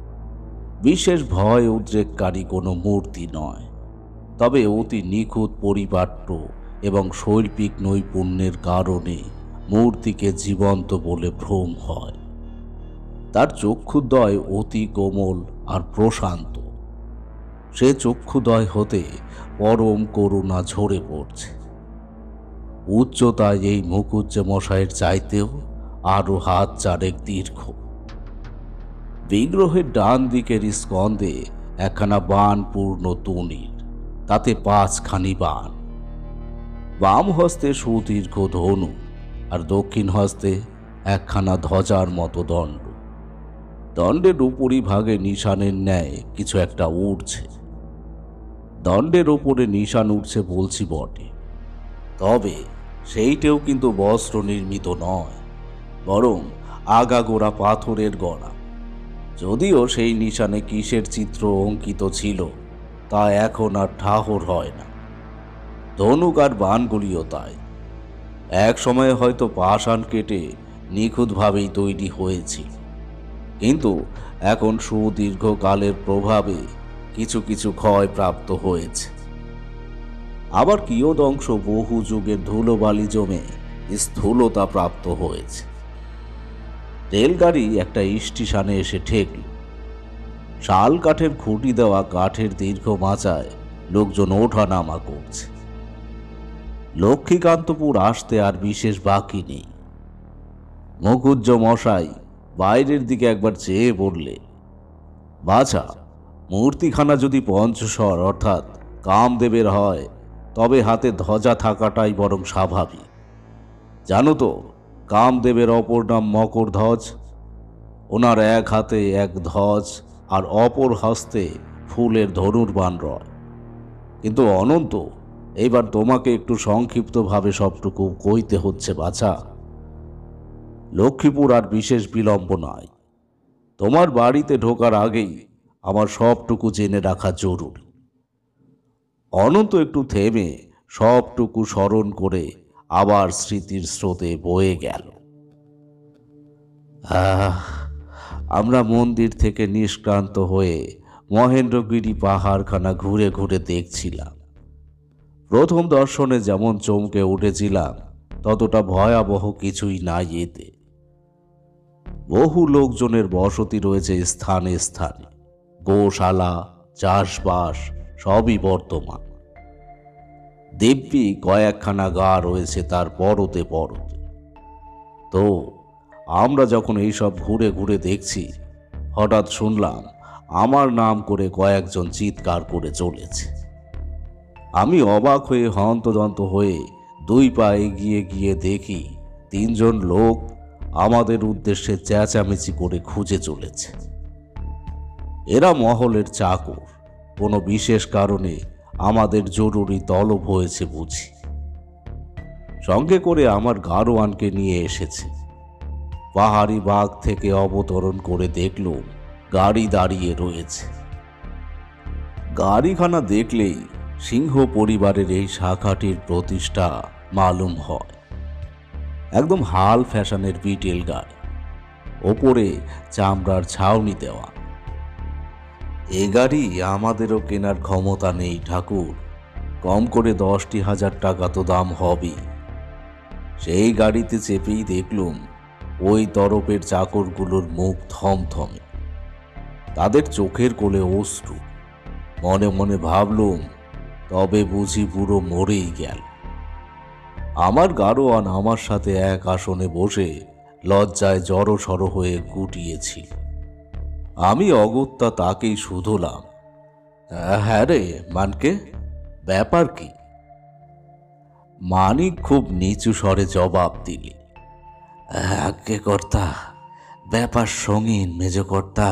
বিশেষ ভয় উদ্রেককারী কোনো মূর্তি নয়, তবে অতি নিখুঁত পরিপাট্য এবং শৈল্পিক নৈপুণ্যের কারণে মূর্তিকে জীবন্ত বলে ভ্রম হয়। তার চক্ষুদ্বয় অতি কোমল আর প্রশান্ত। সে চক্ষুদ্বয় হতে পরম করুণা ঝরে পড়ছে। উচ্চতায় এই মুকুজ্জে মশাইয়ের চাইতেও আরো হাত চারেক দীর্ঘ। বিগ্রহের ডান দিকের স্কন্ধে একখানা বান পূর্ণ তুনীর, তাতে 5খানি বান। বাম হস্তে সুদীর্ঘ ধনু, আর দক্ষিণ হস্তে একখানা ধ্বজার মতো দণ্ড। দণ্ডের উপরিভাগে নিশানের ন্যায় কিছু একটা উড়ছে। দণ্ডের ওপরে নিশান উঠছে বলছি বটে, তবে সেইটেও কিন্তু বস্ত্র নির্মিত নয়, বরং আগাগোড়া পাথরের গড়া। যদিও সেই নিশানে কিসের চিত্র অঙ্কিত ছিল তা এখন আর ঠাহর হয় না। ধনুক আর বানগুলিও তাই। এক সময়ে হয়তো পাষাণ কেটে নিখুঁতভাবেই তৈরি হয়েছিল, কিন্তু এখন সুদীর্ঘকালের প্রভাবে কিছু কিছু ক্ষয় প্রাপ্ত হয়েছে। আবার কিয়দংশ বহু যুগের ধুলোবালি জমে স্থূলতা প্রাপ্ত হয়েছে। রেলগাড়ি একটা স্টেশনে এসে ঠেকল। শাল কাঠের খুঁটি দেওয়া কাঠের দীর্ঘ মাচায় লোকজন ওঠা নামা করছে। লক্ষ্মীকান্তপুর আসতে আর বিশেষ বাকি নেই। মুকুজ্জ মশাই বাইরের দিকে একবার চেয়ে বললে, বাছা, মূর্তিখানা যদি পঞ্চস্বর অর্থাৎ কামদেবের হয়, তবে হাতে ধ্বজা থাকাটাই বরং স্বাভাবিক। জানো তো, কামদেবের অপর নাম মকরধ্বজ। ওনার এক হাতে এক ধ্বজ আর অপর হস্তে ফুলের ধনুর্বাণ রয়। কিন্তু অনন্ত, এইবার তোমাকে একটু সংক্ষিপ্তভাবে সবটুকু কইতে হচ্ছে বাছা। লক্ষ্মীপুর আর বিশেষ বিলম্ব নাই। তোমার বাড়িতে ঢোকার আগেই আমার সবটুকু জেনে রাখা জরুরি। অনন্ত একটু থেমে সবটুকু স্মরণ করে আবার স্মৃতির স্রোতে বয়ে গেল। আমরা মন্দির থেকে নিষ্ক্রান্ত হয়ে মহেন্দ্রগিরি পাহাড়খানা ঘুরে ঘুরে দেখছিলাম। প্রথম দর্শনে যেমন চমকে উঠেছিলাম, ততটা ভয়াবহ কিছুই নাই এতে। বহু লোকজনের বসতি রয়েছে স্থানে স্থানে। গোশালা, চাষবাস সবই বর্তমান। দিব্যি কয়েকখানা গা রয়েছে তার পরতে পরতে। তো আমরা যখন এইসব ঘুরে ঘুরে দেখছি, হঠাৎ শুনলাম আমার নাম করে কয়েকজন চিৎকার করে চলেছে। আমি অবাক হয়ে হন্তদন্ত হয়ে 2 পা এগিয়ে গিয়ে দেখি 3 জন লোক আমাদের উদ্দেশ্যে চেঁচামেচি করে খুঁজে চলেছে। এরা মহলের চাকর, কোনো বিশেষ কারণে আমাদের জরুরি তলব হয়েছে বুঝি। সঙ্গে করে আমার গাড়োয়ানকে নিয়ে এসেছে। পাহাড়ি বাগ থেকে অবতরণ করে দেখলুম গাড়ি দাঁড়িয়ে রয়েছে। গাড়িখানা দেখলেই সিংহ পরিবারের এই শাখাটির প্রতিষ্ঠা মালুম হয়। একদম হাল ফ্যাশনের বিটেল গাড়ি, ওপরে চামড়ার ছাউনি দেওয়া। এ গাড়ি আমাদেরও কেনার ক্ষমতা নেই ঠাকুর, কম করে 10,000 টাকা তো দাম হবেই। সেই গাড়িতে চেপেই দেখলুম ওই তরফের চাকরগুলোর মুখ থমথমে, তাদের চোখের কোলে অশ্রু। মনে মনে ভাবলুম তবে বুঝি পুরো মরেই গেল। আমার গাড়োয়ান আমার সাথে এক আসনে বসে লজ্জায় জড়সড় হয়ে গুটিয়েছিল। আমি অগত্যা তাকেই শুধলাম, হ্যাঁ রে মানকে, ব্যাপার কি? মানিক খুব নিচু স্বরে জবাব দিলে, আজ্ঞে কর্তা, ব্যাপার সঙ্গীন মেজকর্তা।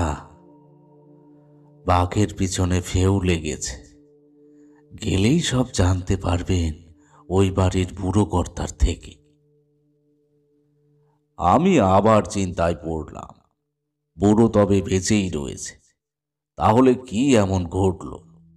বাঘের পিছনে ফেউ লেগেছে, গেলেই সব জানতে পারবেন ওই বাড়ির বুড়ো কর্তার থেকে। আমি আবার চিন্তায় পড়লাম, বুড়ো তবে বেঁচেই রয়েছে, তাহলে কি এমন ঘটল?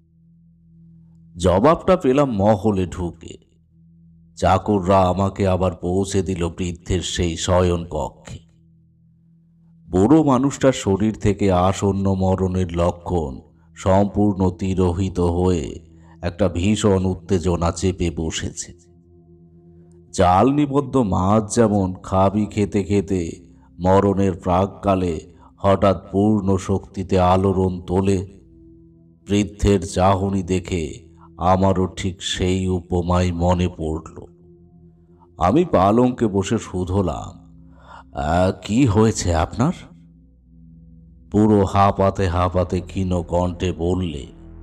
জবাবটা পেলাম মহলে ঢুকে। চাকররা আমাকে আবার পৌঁছে দিল বৃদ্ধের সেই শয়ন কক্ষে। বুড়ো মানুষটার শরীর থেকে আসন্ন মরণের লক্ষণ সম্পূর্ণ তিরোহিত হয়ে একটা ভীষণ উত্তেজনা চেপে বসেছে। জাল নিবদ্ধ মাছ যেমন খাবি খেতে খেতে মরণের প্রাককালে হঠাৎ পূর্ণ শক্তিতে আলোড়ন তোলে, বৃদ্ধের চাহনি দেখে আমারও ঠিক সেই উপমাই মনে পড়ল। আমি পালঙ্কে বসে শুধলাম, কি হয়েছে আপনার? পুরো হাঁপাতে হাঁপাতে ক্ষীণ কণ্ঠে বললে,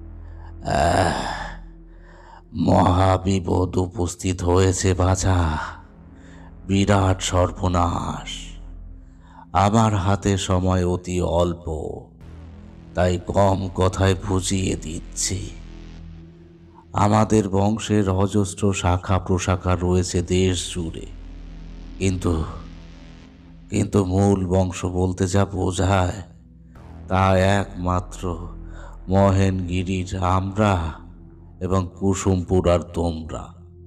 মহাবিপদ উপস্থিত হয়েছে বাছা, বিরাট সর্বনাশ। আমার হাতে সময় অতি অল্প, তাই কম কথায় বুঝিয়ে দিচ্ছি। আমাদের বংশের অজস্র শাখা প্রশাখা রয়েছে দেশ জুড়ে, কিন্তু মূল বংশ বলতে যা বোঝায় তা একমাত্র মহেনগিরির আমরা এবং কুসুমপুর আর তোমরা।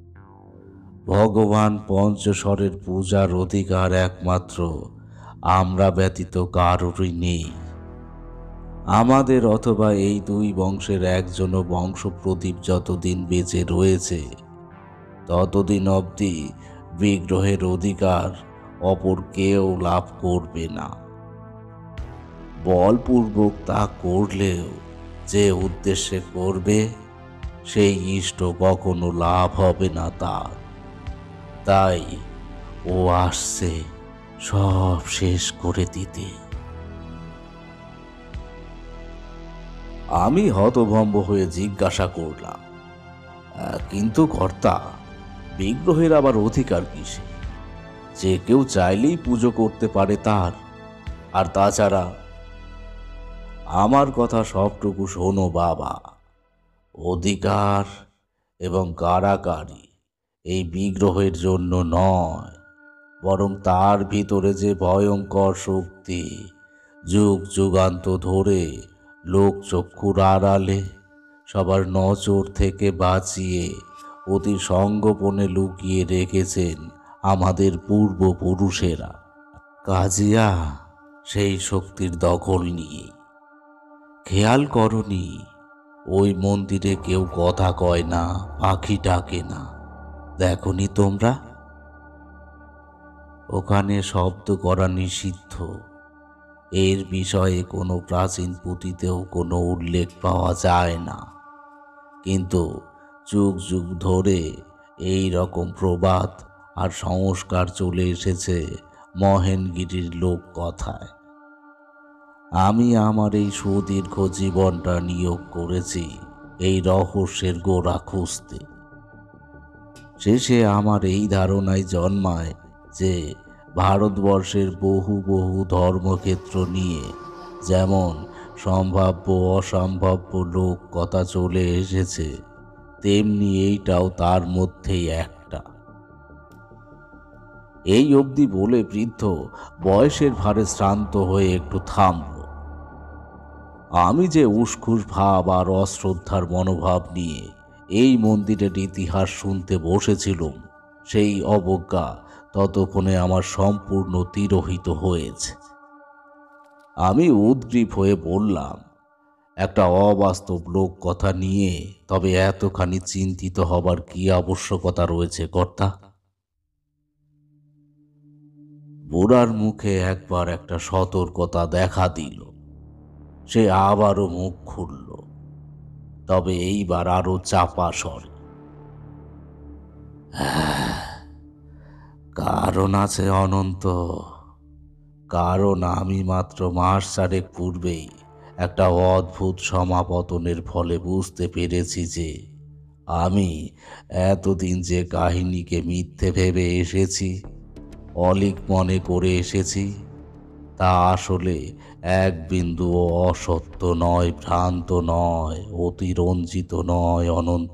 ভগবান পঞ্চস্বরের পূজার অধিকার একমাত্র আমরা ব্যতীত কারোরই নেই। আমাদের অথবা এই 2 বংশের একজনও বংশপ্রদীপ যতদিন বেঁচে রয়েছে ততদিন অবধি বিগ্রহের অধিকার অপর কেউ লাভ করবে না। বলপূর্বক তা করলেও যে উদ্দেশ্যে করবে সেই ইষ্ট কখনো লাভ হবে না তার। তাই ও আসছে সব শেষ করে দিতে। আমি হতভম্ব হয়ে জিজ্ঞাসা করলাম, কিন্তু কর্তা, বিগ্রহের আবার অধিকার কিসে? যে কেউ চাইলেই পুজো করতে পারে তার। আর তাছাড়া আমার কথা সবটুকু শোনো বাবা, অধিকার এবং কারাকারি এই বিগ্রহের জন্য নয়, বরং তার ভিতরে যে ভয়ঙ্কর শক্তি যুগ যুগান্ত ধরে লোকচক্ষুর আড়ালে সবার নজর থেকে বাঁচিয়ে অতি সঙ্গোপনে লুকিয়ে রেখেছেন আমাদের পূর্বপুরুষেরা। কাজিয়া সেই শক্তির দখল নিয়ে। খেয়াল করনি ওই মন্দিরে কেউ কথা কয় না, পাখি ডাকে না, দেখনি তোমরা? ওখানে শব্দ করা নিষিদ্ধ। এর বিষয়ে কোনো প্রাচীন পুঁথিতেও কোনো উল্লেখ পাওয়া যায় না, কিন্তু যুগ যুগ ধরে এই রকম প্রবাদ আর সংস্কার চলে এসেছে মহেনগিরির লোক কথায়। আমি আমার এই সুদীর্ঘ জীবনটা নিয়োগ করেছি এই রহস্যের গোড়া খুঁজতে। শেষে আমার এই ধারণায় জন্মায় যে ভারতবর্ষের বহু বহু ধর্মক্ষেত্র নিয়ে যেমন সম্ভাব্য অসম্ভাব্য লোক কথা চলে এসেছে, তেমনি এইটাও তার মধ্যেই একটা। এই অবধি বলে বৃদ্ধ বয়সের ভারে শ্রান্ত হয়ে একটু থামল। আমি যে উসখুস ভাব আর অশ্রদ্ধার মনোভাব নিয়ে এই মন্দিরের ইতিহাস শুনতে বসেছিলুম, সেই অবজ্ঞা ততক্ষণে আমার সম্পূর্ণ তিরোহিত হয়েছে। আমি উদ্গ্রীব হয়ে বললাম, একটা অবাস্তব লোক কথা নিয়ে তবে এতখানি চিন্তিত হবার কি আবশ্যকতা রয়েছে কর্তা? বুড়ার মুখে একবার একটা সতর্কতা দেখা দিল। সে আবারও মুখ খুলল, তবে এইবার আরো চাপা স্বরে। কারণ আছে অনন্ত, কারণ আমি মাত্র মাস চারেক পূর্বেই একটা অদ্ভুত সমাপতনের ফলে বুঝতে পেরেছি যে আমি এতদিন যে কাহিনীকে মিথ্যে ভেবে এসেছি, অলীক মনে করে এসেছি, তা আসলে এক বিন্দুও অসত্য নয়, ভ্রান্ত নয়, অতিরঞ্জিত নয় অনন্ত।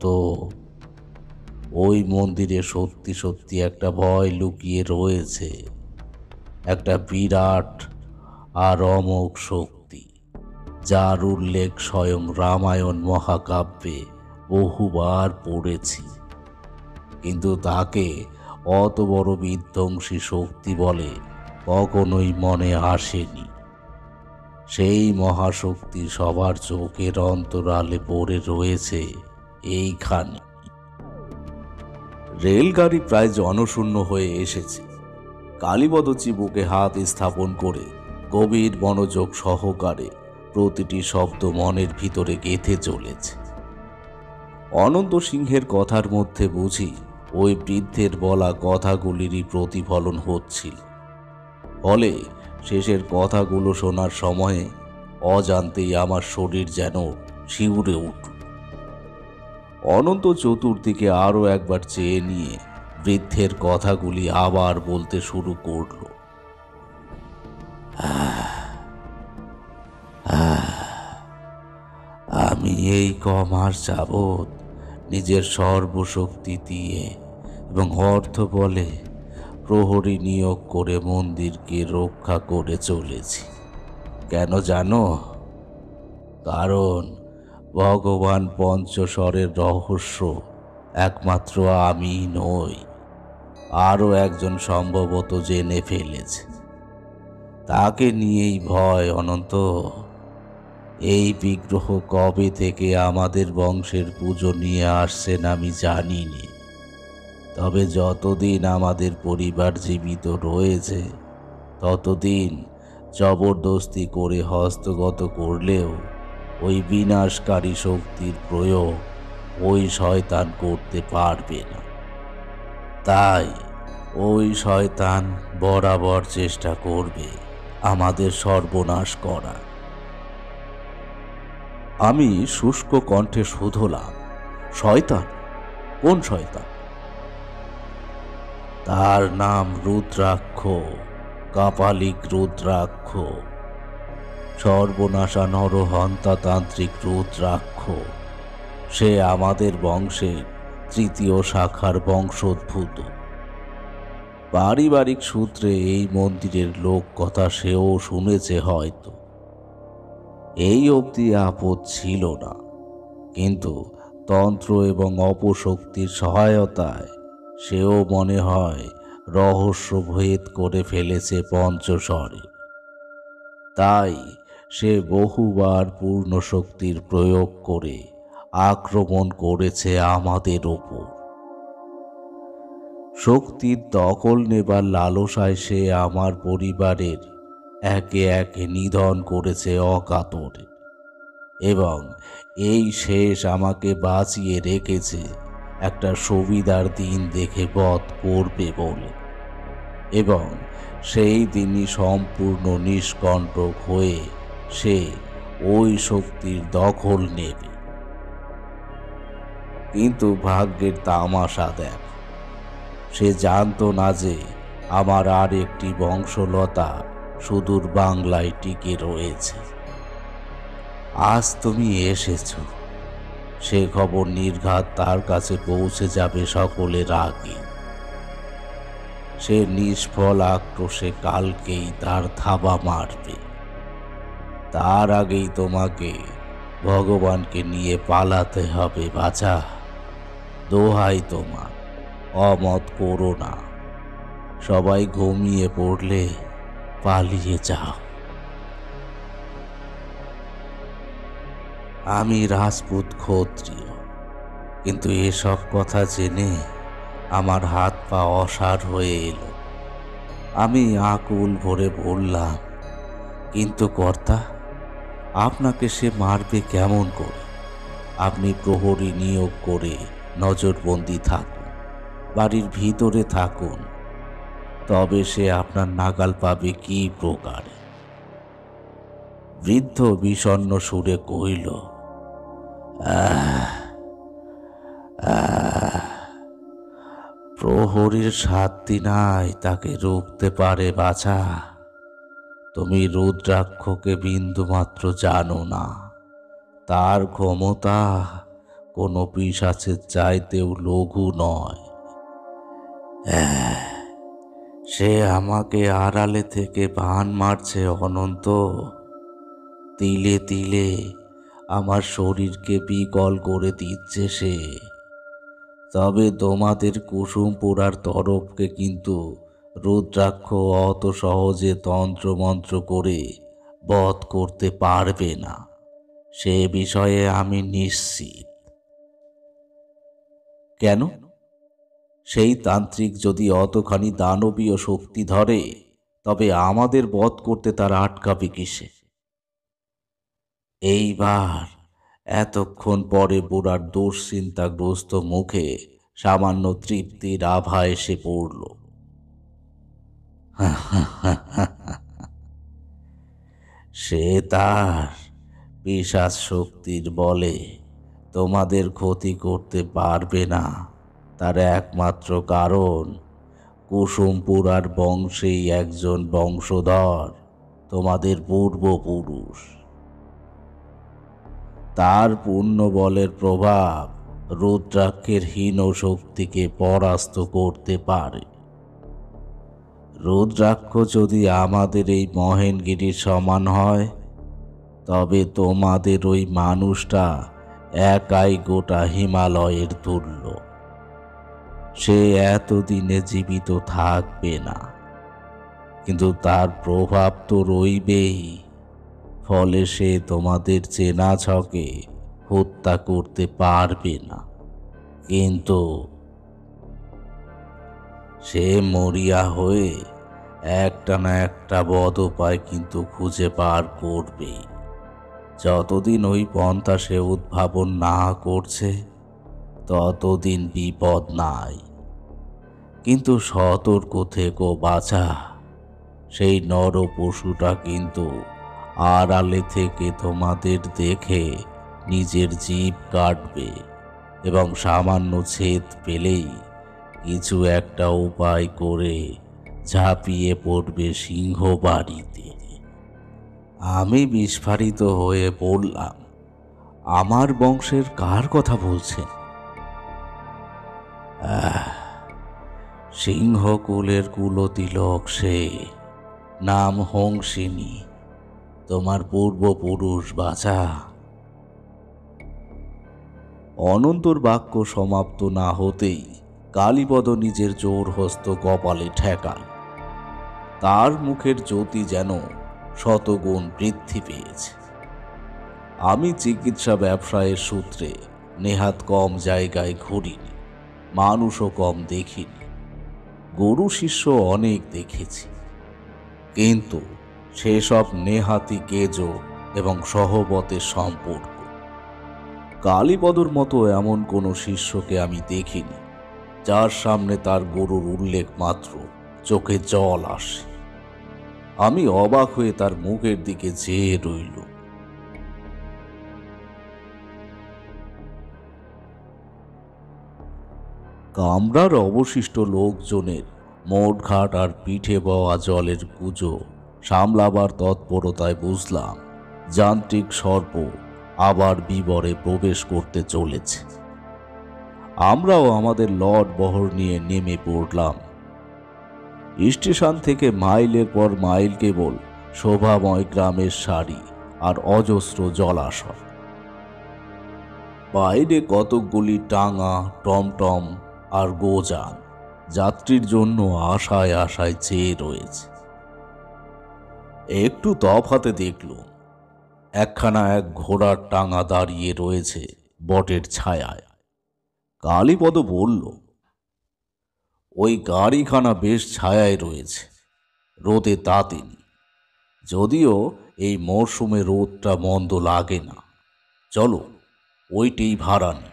ওই মন্দিরে সত্যি সত্যি একটা ভয় লুকিয়ে রয়েছে, একটা বিরাট আর অমোঘ শক্তি, যার উল্লেখ স্বয়ং রামায়ণ মহাকাব্যে বহুবার পড়েছি, কিন্তু তাকে অত বড় বিধ্বংসী শক্তি বলে কখনোই মনে আসেনি। সেই মহাশক্তি সবার চোখের অন্তরালে পড়ে রয়েছে এইখানে। রেলগাড়ি প্রায় জনশূন্য হয়ে এসেছে। কালীপদ চিবুকে হাত স্থাপন করে গভীর মনোযোগ সহকারে প্রতিটি শব্দ মনের ভিতরে গেঁথে চলেছে। অনন্ত সিংহের কথার মধ্যে বুঝি ওই বৃদ্ধের বলা কথাগুলিরই প্রতিফলন হচ্ছিল। ফলে শেষের কথাগুলো শোনার সময়ে অজান্তেই আমার শরীর যেন শিউরে উঠল। অনন্ত চতুর্দিকে আরো একবার চেয়ে নিয়ে বৃদ্ধের কথাগুলি আবার বলতে শুরু করল। আমি এই কমাস যাবৎ নিজের সর্বশক্তি দিয়ে এবং অর্থ বলে প্রহরী নিয়োগ করে মন্দিরকে রক্ষা করে চলেছি। কেন জানো? কারণ ভগবান পঞ্চস্বরের রহস্য একমাত্র আমি নই, আরও একজন সম্ভবত জেনে ফেলেছে। তাকে নিয়েই ভয় অনন্ত। এই বিগ্রহ কবে থেকে আমাদের বংশের পুজো নিয়ে আসছেন আমি জানি না, তবে যতদিন আমাদের পরিবার জীবিত রয়েছে ততদিন জবরদস্তি করে হস্তগত করলেও ওই বিনাশকারী শক্তির প্রয়োগ ওই শয়তান করতে পারবে না। তাই ওই শয়তান বরাবর চেষ্টা করবে আমাদের সর্বনাশ করা। আমি শুষ্ক কণ্ঠে শুধলাম, শয়তান? কোন শয়তান? তার নাম রুদ্রাক্ষ, কাপালিক রুদ্রাক্ষ, সর্বনাশা নরহন্তাতান্ত্রিক রুদ্রাক্ষ। সে আমাদের বংশের তৃতীয় শাখার বংশোদ্ভূত। পারিবারিক সূত্রে এই মন্দিরের লোক কথা সেও শুনেছে হয়তো। এই অবধি আপদ ছিল না, কিন্তু তন্ত্র এবং অপশক্তির সহায়তায় সেও মনে হয় রহস্য ভেদ করে ফেলেছে পঞ্চস্বরে। তাই সে বহুবার পূর্ণ শক্তির প্রয়োগ করে আক্রমণ করেছে আমাদের ওপর। শক্তির দখল নেবার লালসায় সে আমার পরিবারের একে একে নিধন করেছে অকাতরে, এবং এই শেষ আমাকে বাঁচিয়ে রেখেছে একটা সুবিধার দিন দেখে বধ করবে বলে, এবং সেই দিনই সম্পূর্ণ নিষ্কণ্টক হয়ে সে ওই শক্তির দখল নেবে। কিন্তু ভাগ্যের তামাশা দেখ, সে জানতো না যে আমার আর একটি বংশলতা সুদূর বাংলায় টিকে রয়েছে। আজ তুমি এসেছো, সে খবর নির্ঘাত তার কাছে পৌঁছে যাবে সকলের আগে। সে নিষ্ফল আক্রোশে কালকেই তার থাবা মারবে। তার আগেই তোমাকে ভগবানকে নিয়ে পালাতে হবে বাছা। দোহাই তোমার, অমত করো না। সবাই ঘুমিয়ে পড়লে পালিয়ে যাও। আমি রাজপুত ক্ষত্রিয়, কিন্তু এসব কথা জেনে আমার হাত পা অসাড় হয়ে এলো। আমি আকুল ভরে বললাম, কিন্তু কর্তা, আপনাকে সে মারবে কেমন করে? আপনি প্রহরী নিয়োগ করে নজরবন্দি থাকুন, বাড়ির ভিতরে থাকুন, তবে সে আপনার নাগাল পাবে কি প্রকারে? বৃদ্ধ বিষণ্ণ সুরে কহিল, প্রহরীর সাধ্যি নাই তাকে রুখতে পারে বাছা। তুমি রুদ্রাক্ষকে বিন্দুমাত্র জানো না। তার ক্ষমতা কোনো পিশাচের চাইতেও লঘু নয়। সে আমাকে আড়ালে থেকে বান মারছে অনন্ত। তিলে তিলে আমার শরীরকে বিকল করে দিচ্ছে সে। তবে তোমাদের কুসুমপুরার তরফকে কিন্তু রুদ্রাক্ষ অত সহজে তন্ত্রমন্ত্র করে বধ করতে পারবে না, সে বিষয়ে আমি নিশ্চিত। কেন? সেই তান্ত্রিক যদি অতখানি দানবীয় শক্তি ধরে, তবে আমাদের বধ করতে তার আটকাবে কিসে? এইবার এতক্ষণ পরে বুড়ার দুশ্চিন্তাগ্রস্ত মুখে সামান্য তৃপ্তির আভা এসে পড়ল। সে তার পিশাচ শক্তির বলে তোমাদের ক্ষতি করতে পারবে না। তার একমাত্র কারণ, কুসুমপুরার বংশেই একজন বংশধর, তোমাদের পূর্বপুরুষ। তার পুণ্য বলের প্রভাব রুদ্রাক্ষের হীন শক্তিকে পরাস্ত করতে পারে। রুদ্রাক্ষ যদি আমাদের এই মহেনগিরির সমান হয়, তবে তোমাদের ওই মানুষটা একাই গোটা হিমালয়ের তুল্য। সে এতদিনে জীবিত থাকবে না, কিন্তু তার প্রভাব তো রইবেই। ফলে সে তোমাদের চেনা ছকে হত্যা করতে পারবে না, কিন্তু সে মরিয়া হয়ে একটা না একটা বদ উপায় কিন্তু খুঁজে বার করবে। যতদিন ওই পন্থা সে উদ্ভাবন না করছে, ততদিন বিপদ নাই। কিন্তু সতর্ক থেকো বাছা, সেই নর পশুটা কিন্তু আড়ালে থেকে তোমাদের দেখে নিজের জিভ কাটবে এবং সামান্য ছেদ পেলেই কিছু একটা উপায় করে ঝাঁপিয়ে পড়বে সিংহ বাড়িতে। আমি বিস্ফারিত হয়ে পড়লাম, আমার বংশের কার কথা বলছেন? সিংহকুলের কুলতিলক সে, নাম হংসিনী, তোমার পূর্বপুরুষ বাছা। অনন্তর বাক্য সমাপ্ত না হতেই কালীপদ নিজের জোর হস্ত কপালে ঠেকাল। তার মুখের জ্যোতি যেন শতগুণ বৃদ্ধি পেয়েছে। আমি চিকিৎসা ব্যবসায়ের সূত্রে নেহাত কম জায়গায় ঘুরিনি, মানুষও কম দেখিনি, গুরু শিষ্য অনেক দেখেছি, কিন্তু সেসব নেহাতি কেজো এবং সহবতের সম্পর্ক। কালীপদর মতো এমন কোনো শিষ্যকে আমি দেখিনি যার সামনে তার গুরুর উল্লেখ মাত্র চোখে জল আসে। আমি অবাক হয়ে তার মুখের দিকে চেয়ে রইল। কামরার অবশিষ্ট লোকজনের মোটঘাট আর পিঠে বওয়া জলের গুজো সামলাবার তৎপরতায় বুঝলাম যান্ত্রিক সর্প আবার বিবরে প্রবেশ করতে চলেছে। আমরাও আমাদের লট বহর নিয়ে নেমে পড়লাম। স্টেশন থেকে মাইলের পর মাইল কেবল শোভাময় গ্রামের সারি আর অজস্র জলাশয়। বাইরে কতকগুলি টাঙা, টমটম আর গোযান যাত্রীর জন্য আশায় আশায় চেয়ে রয়েছে। একটু তফাতে দেখলুম একখানা এক ঘোড়ার টাঙা দাঁড়িয়ে রয়েছে বটের ছায়ায়। কালীপদ বলল, ওই গাড়িখানা বেশ ছায়ায় রয়েছে, রোদে তাতেনি। যদিও এই মরশুমে রোদটা মন্দ লাগে না। চলো, ওইটাই ভাড়া নি।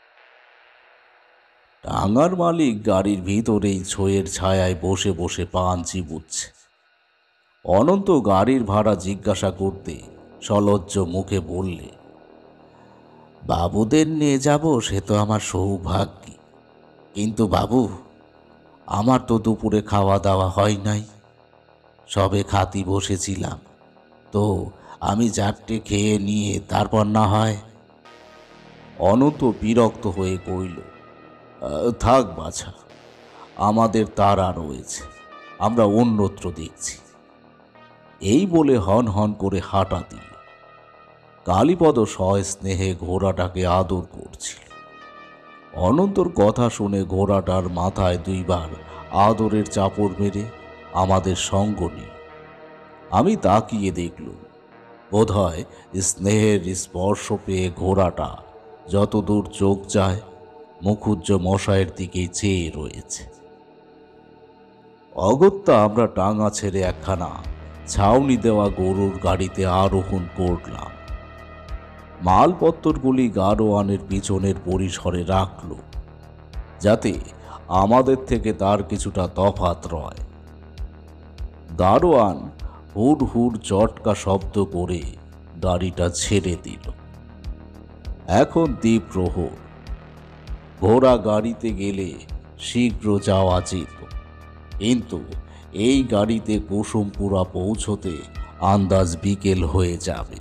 টাঙার মালিক গাড়ির ভিতরেই ছইয়ের ছায়ায় বসে বসে পান চিবুচ্ছে। অনন্ত গাড়ির ভাড়া জিজ্ঞাসা করতে সলজ্জ মুখে বললে, বাবুদের নিয়ে যাব সে তো আমার সৌভাগ্য, কিন্তু বাবু, আমার তো দুপুরে খাওয়া দাওয়া হয় নাই, সবে খাতি বসেছিলাম, তো আমি 4টে খেয়ে নিয়ে তারপর না হয়। অনন্ত বিরক্ত হয়ে কইল, থাক বাছা, আমাদের তাড়া রয়েছে, আমরা অন্যত্র দেখছি। এই বলে হন হন করে হাঁটা দিল। কালীপদ সস্নেহে ঘোড়াটাকে আদর করছিল। অনন্তর কথা শুনে ঘোড়াটার মাথায় 2বার আদরের চাপড় মেরে আমাদের সঙ্গ নিল। আমি তাকিয়ে দেখলুম, বোধহয় স্নেহের স্পর্শ পেয়ে ঘোড়াটা যতদূর চোখ যায় মুখুজ্জ মশাইয়ের দিকেই চেয়ে রয়েছে। অগত্যা আমরা টাঙা ছেড়ে একখানা ছাউনি দেওয়া গরুর গাড়িতে আরোহণ করলাম। মালপত্তরগুলি গাড়োয়ানের পিছনের পরিসরে রাখল, যাতে আমাদের থেকে তার কিছুটা তফাৎ রয়। গাড়োয়ান হুড় হুড় চটকা শব্দ করে গাড়িটা ছেড়ে দিল। এখন দ্বীপ্রহর। ঘোড়া গাড়িতে গেলে শীঘ্র যাওয়া যেত, কিন্তু এই গাড়িতে কুসুমপুরা পৌঁছতে আন্দাজ বিকেল হয়ে যাবে।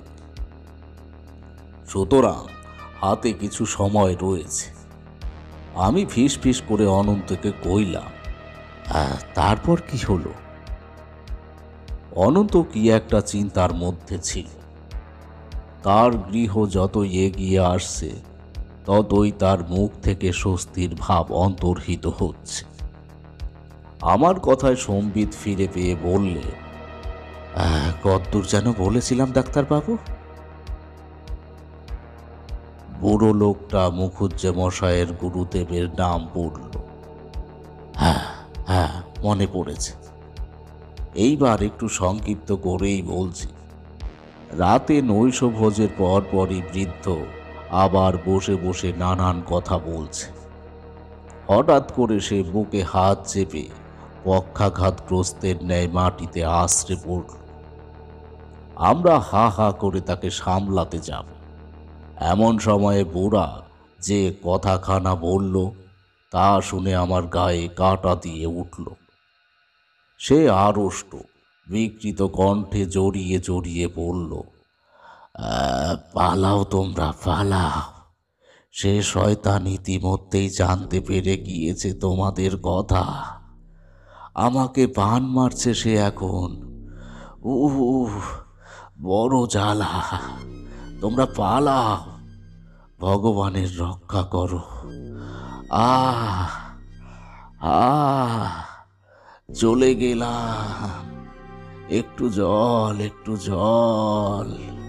সুতরাং হাতে কিছু সময় রয়েছে। আমি ফিস ফিস করে অনন্তকে কইলাম, তারপর কি হলো? অনন্ত কি একটা চিন্তার মধ্যে ছিল। তার গৃহ যতই এগিয়ে আসছে ততই তার মুখ থেকে স্বস্তির ভাব অন্তর্হিত হচ্ছে। আমার কথায় সম্বিত ফিরে পেয়ে বললে, কতদূর যেন বলেছিলাম ডাক্তারবাবু? বুড়ো লোকটা মুখুজ্জে মশায়ের গুরুদেবের নাম বলল। হ্যাঁ হ্যাঁ, মনে পড়েছে। এইবার একটু সংক্ষিপ্ত করেই বলছি। রাতে নৈশভোজের পরপরই বৃদ্ধ আবার বসে বসে নানান কথা বলছে। হঠাৎ করে সে বুকে হাত চেপে পক্ষাঘাতগ্রস্তের ন্যায় মাটিতে আছড়ে পড়ল। আমরা হা হা করে তাকে সামলাতে যাব। এমন সময়ে বুড়া যে কথাখানা বলল তা শুনে আমার গায়ে কাঁটা দিয়ে উঠল। সে আড়ষ্ট বিকৃত কণ্ঠে জড়িয়ে জড়িয়ে বলল, পালাও তোমরা, পালাও। সে শয়তান ইতিমধ্যেই জানতে পেরে গিয়েছে তোমাদের কথা। আমাকে পান মারছে সে এখন। বড় জ্বালা। তোমরা পালাও, ভগবানের রক্ষা করো। চলে গেলাম। একটু জল, একটু জল।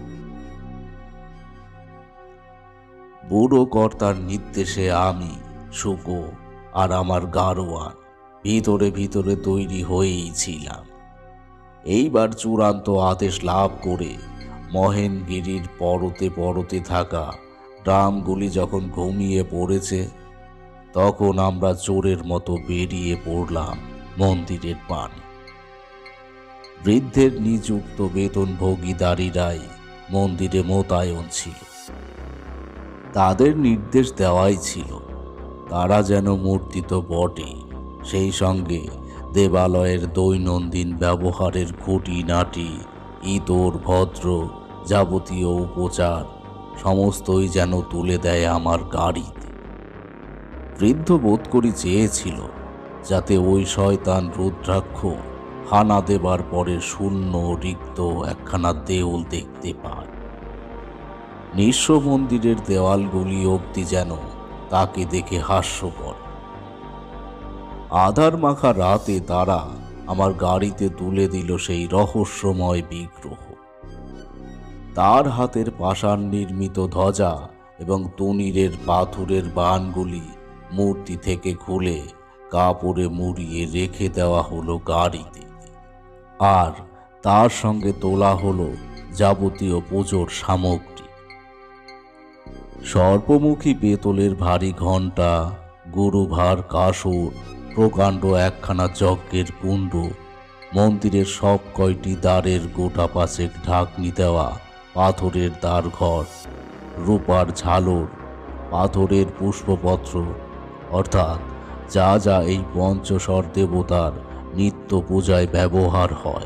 বুড়ো কর্তার নির্দেশে আমি, শুকো আর আমার গাড়োয়ান ভিতরে ভিতরে তৈরি হয়েই ছিলাম। এইবার চূড়ান্ত আদেশ লাভ করে মহেনগিরির পরতে পরতে থাকা ড্রামগুলি যখন ঘুমিয়ে পড়েছে, তখন আমরা চোরের মতো বেরিয়ে পড়লাম মন্দিরের পানে। বৃদ্ধের নিযুক্ত বেতনভোগীদারীরাই মন্দিরে মোতায়েন ছিল। তাদের নির্দেশ দেওয়াই ছিল তারা যেন মূর্তি তো বটে, সেই সঙ্গে দেবালয়ের দৈনন্দিন ব্যবহারের খুঁটিনাটি, ইতর ভদ্র যাবতীয় উপচার সমস্তই যেন তুলে দেয় আমার গাড়িতে। বৃদ্ধ বোধ করি চেয়েছিল যাতে ওই শয়তান রুদ্রাক্ষ হানা দেবার পরে শূন্য রিক্ত একখানা দেউল দেখতে পায়। নিঃস্ব মন্দিরের দেওয়ালগুলি অবধি যেন তাকে দেখে হাস্যকর। আধার মাখা রাতে তারা আমার গাড়িতে তুলে দিল সেই রহস্যময় বিগ্রহ। তার হাতের পাষাণ নির্মিত ধ্বজা এবং তুনিরের পাথরের বানগুলি মূর্তি থেকে খুলে কাপড়ে মুড়িয়ে রেখে দেওয়া হলো গাড়িতে, আর তার সঙ্গে তোলা হলো যাবতীয় পুজোর সামগ্রী। সর্পমুখী পেতলের ভারী ঘণ্টা, গুরুভার কাসর, প্রকাণ্ড একখানা যজ্ঞের কুণ্ড, মন্দিরের সব কয়টি দ্বারের গোটা পাঁচেক ঢাকনি দেওয়া পাথরের দ্বারঘর, রূপার ঝালর, পাথরের পুষ্পপত্র, অর্থাৎ যা যা এই পঞ্চশর দেবতার নিত্য পূজায় ব্যবহার হয়।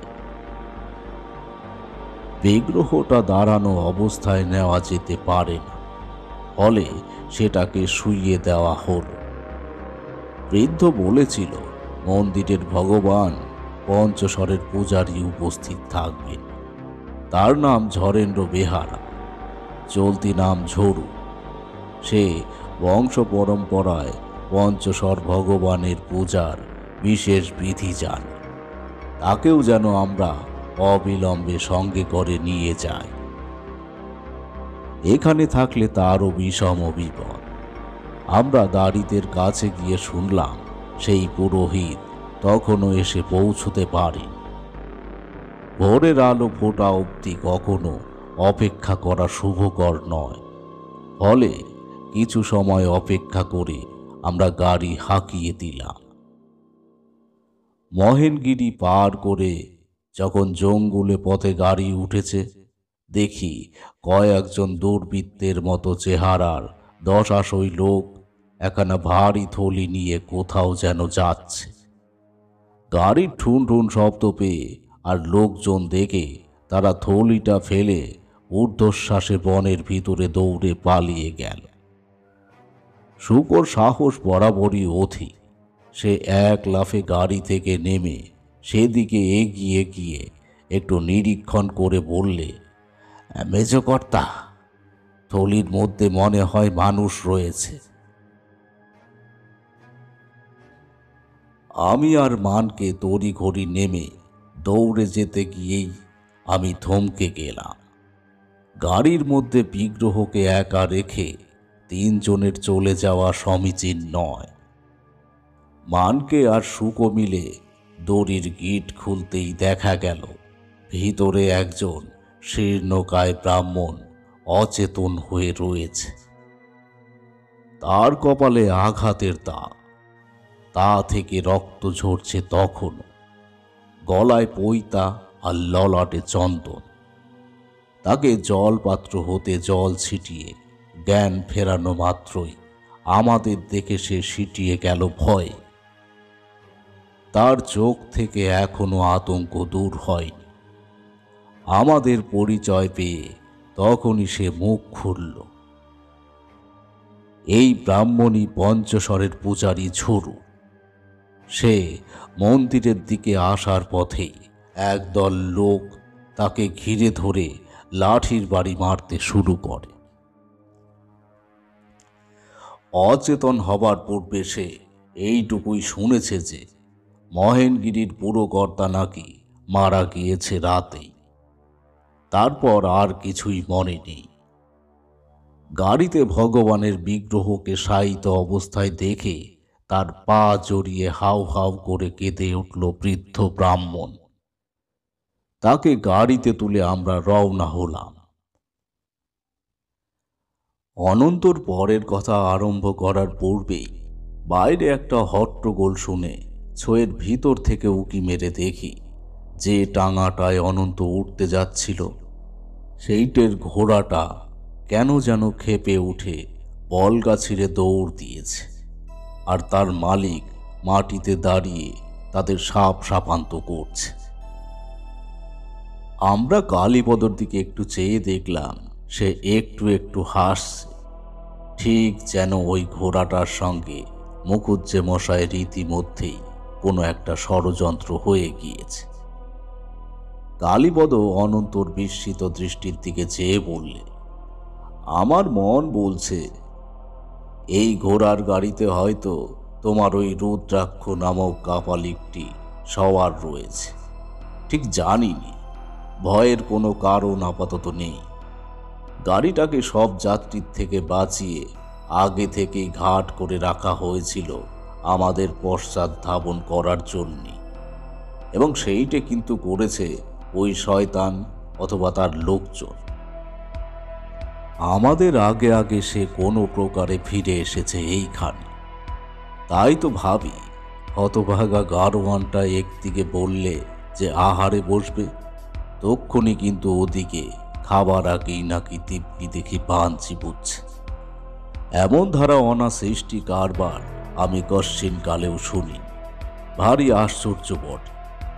বিগ্রহটা দাঁড়ানো অবস্থায় নেওয়া যেতে পারে না, ফলে সেটাকে শুইয়ে দেওয়া হল। বৃদ্ধ বলেছিল মন্দিরের ভগবান পঞ্চশরের পূজারী উপস্থিত থাকবেন। তার নাম ঝরেন্দ্র বেহারা, চলতি নাম ঝরু। সে বংশ পরম্পরায় পঞ্চশর ভগবানের পূজার বিশেষ বিধি জানে। তাকেও যেন আমরা অবিলম্বে সঙ্গে করে নিয়ে যাই। এখানে থাকলে তারও বিষম বিপদ। আমরা দাড়িদের কাছে গিয়ে শুনলাম সেই পুরোহিত তখনও এসে পৌঁছতে পারে। ভোরের আলো ফোটা অবধি কখনো অপেক্ষা করা শুভকর নয়, ফলে কিছু সময় অপেক্ষা করে আমরা গাড়ি হাঁকিয়ে দিলাম। মহেনগিরি পার করে যখন জঙ্গুলে পথে গাড়ি উঠেছে, দেখি কয়েকজন দুর্বৃত্তের মতো চেহারার 10 লোক একখানা ভারী থলি নিয়ে কোথাও যেন যাচ্ছে। গাড়ির ঠুন ঠুন শব্দ পেয়ে আর লোকজন দেখে তারা থলিটা ফেলে ঊর্ধ্বশ্বাসে বনের ভিতরে দৌড়ে পালিয়ে গেল। শুকর সাহস বরাবরই অধিক। সে এক লাফে গাড়ি থেকে নেমে সেদিকে এগিয়ে গিয়ে একটু নিরীক্ষণ করে বললে, মেজকর্তা, থলির মধ্যে মনে হয় মানুষ রয়েছে। আমি আর মানকে তড়িঘড়ি নেমে দৌড়ে যেতে গিয়েই আমি থমকে গেলাম। গাড়ির মধ্যে বিগ্রহকে একা রেখে 3 জনের চলে যাওয়া সমীচীন নয়। মানকে আর শুকো মিলে দড়ির গিট খুলতেই দেখা গেল ভিতরে একজন শীর্ণকায় ব্রাহ্মণ অচেতন হয়ে রয়েছে। তার কপালে আঘাতের দাগ, তা থেকে রক্ত ঝরছে তখনও। গলায় পৈতা আর ললাটে চন্দন। তাকে জলপাত্র হতে জল ছিটিয়ে জ্ঞান ফেরানো মাত্রই আমাদের দেখে সে সিটিয়ে গেল ভয়ে। তার চোখ থেকে এখনো আতঙ্ক দূর হয়নি। আমাদের পরিচয় পেয়ে তখনই সে মুখ খুলল। এই ব্রাহ্মণী পঞ্চশরের পূজারী ঝরু। সে মন্দিরের দিকে আসার পথেই একদল লোক তাকে ঘিরে ধরে লাঠির বাড়ি মারতে শুরু করে। অচেতন হবার পূর্বে সে এইটুকুই শুনেছে যে মহেনগিরির পুরকর্তা নাকি মারা গিয়েছে রাতেই। তারপর আর কিছুই মনে নেই। গাড়িতে ভগবানের বিগ্রহকে শায়িত অবস্থায় দেখে তার পা জড়িয়ে হাউ হাউ করে কেঁদে উঠল বৃদ্ধ ব্রাহ্মণ। তাকে গাড়িতে তুলে আমরা রওনা হলাম। অনন্তর পরের কথা আরম্ভ করার পূর্বেই বাইরে একটা হট্টগোল শুনে ছোয়ের ভিতর থেকে উকি মেরে দেখি যে টাঙাটায় অনন্ত উঠতে যাচ্ছিল সেইটের ঘোড়াটা কেন যেন ক্ষেপে উঠে বলগা ছিঁড়ে দৌড় দিয়েছে, আর তার মালিক মাটিতে দাঁড়িয়ে তাদের সাপ সাপান্ত করছে। আমরা কালীপদর দিকে একটু চেয়ে দেখলাম সে একটু একটু হাসছে, ঠিক যেন ওই ঘোড়াটার সঙ্গে মুখুজ্জে মশায়ের রীতিমধ্যেই কোনো একটা ষড়যন্ত্র হয়ে গিয়েছে। কালীপদ অনন্তর বিস্মিত দৃষ্টির দিকে চেয়ে বললে, আমার মন বলছে এই ঘোড়ার গাড়িতে হয়তো তোমার ওই রুদ্রাক্ষ নামক কাপালিকটি সওয়ার রয়েছে। ঠিক জানিনি, ভয়ের কোনো কারণ আপাতত নেই। গাড়িটাকে সব যাত্রীর থেকে বাঁচিয়ে আগে থেকেই ঘাট করে রাখা হয়েছিল আমাদের পশ্চাৎ ধাবন করার জন্যে, এবং সেইটে কিন্তু করেছে ওই শয়তান অথবা তার লোকজন। আমাদের আগে আগে সে কোনো প্রকারে ফিরে এসেছে এইখানে। তাই তো ভাবি, হতভাগা গাড়োয়ানটা একদিকে বললে যে আহারে বসবে, তক্ষুনি কিন্তু ওদিকে খাবার আগেই নাকি দিব্যি দেখি পাঞ্চি বুঝছে। এমন ধারা অনাসৃষ্টি কারবার আমি কশ্চিন কালেও শুনি। ভারী আশ্চর্য বটে।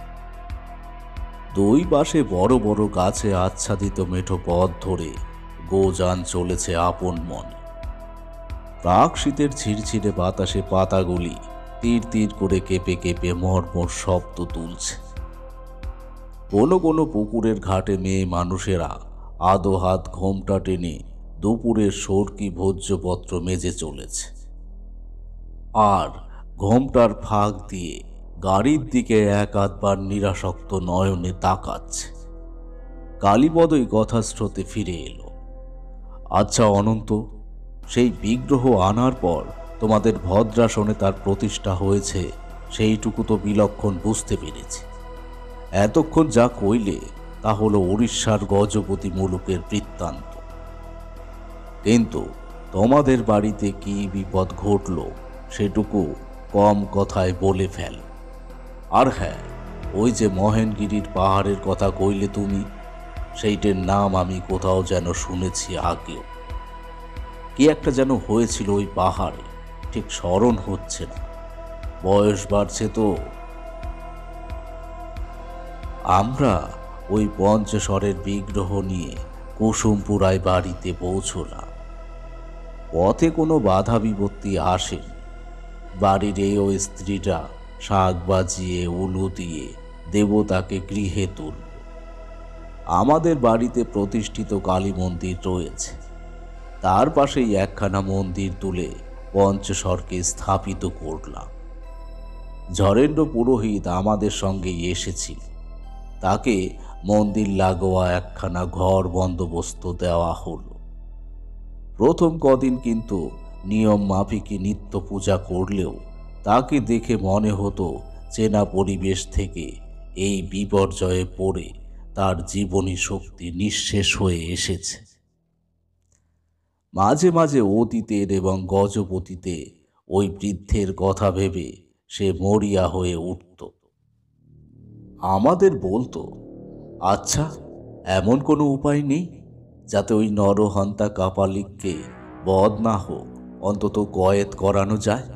দুই পাশে বড় বড় গাছে আচ্ছাদিত মেঠো পথ ধরে গোযান চলেছে আপন মনে। প্রাক শীতের ঝিরঝিরে বাতাসে পাতাগুলি তীর তীর করে কেঁপে কেঁপে মর্মর শব্দ তুলছে। কোনো কোনো পুকুরের ঘাটে মেয়ে মানুষেরা আধো হাত ঘোমটা টেনে দুপুরের সরকি ভোজ্যপত্র মেজে চলেছে, আর ঘোমটার ফাঁক দিয়ে গাড়ির দিকে এক আধবার নিরাসক্ত নয়নে তাকাচ্ছে। কালীপদই কথাস্রোতে ফিরে এলো। আচ্ছা অনন্ত, সেই বিগ্রহ আনার পর তোমাদের ভদ্রাসনে তার প্রতিষ্ঠা হয়েছে, সেইটুকু তো বিলক্ষণ বুঝতে পেরেছি। এতক্ষণ যা কইলে তা হলো উড়িষ্যার গজপতি মুলুকের বৃত্তান্ত, কিন্তু তোমাদের বাড়িতে কি বিপদ ঘটল সেটুকু কম কথায় বলে ফেল। আর হ্যাঁ, ওই যে মহেনগিরির পাহাড়ের কথা কইলে তুমি, সেইটের নাম আমি কোথাও যেন শুনেছি আগেও। কি একটা যেন হয়েছিল ওই পাহাড়ে, ঠিক স্মরণ হচ্ছে না। বয়স বাড়ছে তো। আমরা ওই পঞ্চস্বরের বিগ্রহ নিয়ে কুসুমপুরায় বাড়িতে পৌঁছলাম। পথে কোনো বাধা বিপত্তি আসেনি। বাড়ির এই ওই স্ত্রীটা শাক বাজিয়ে উলু দিয়ে দেবতাকে গৃহে তুলল। আমাদের বাড়িতে প্রতিষ্ঠিত কালী মন্দির রয়েছে, তার পাশেই একখানা মন্দির তুলে পঞ্চস্বরকে স্থাপিত করলাম। ঝরেন্দ্র পুরোহিত আমাদের সঙ্গে এসেছিল, তাকে মন্দির লাগোয়া একখানা ঘর বন্দোবস্ত দেওয়া হলো। প্রথম কদিন কিন্তু নিয়ম মাফিকই নিত্য পূজা করলেও তাকে দেখে মনে হতো চেনা পরিবেশ থেকে এই বিপর্যয়ে পড়ে তার জীবনী শক্তি নিঃশেষ হয়ে এসেছে। মাঝে মাঝে অতীতের এবং গজপতিতে ওই বৃদ্ধের কথা ভেবে সে মরিয়া হয়ে উঠত। আমাদের বলতো, আচ্ছা, এমন কোনো উপায় নেই যাতে ওই নরহন্তা কাপালিককে বধ না হোক অন্তত কয়েদ করানো যায়?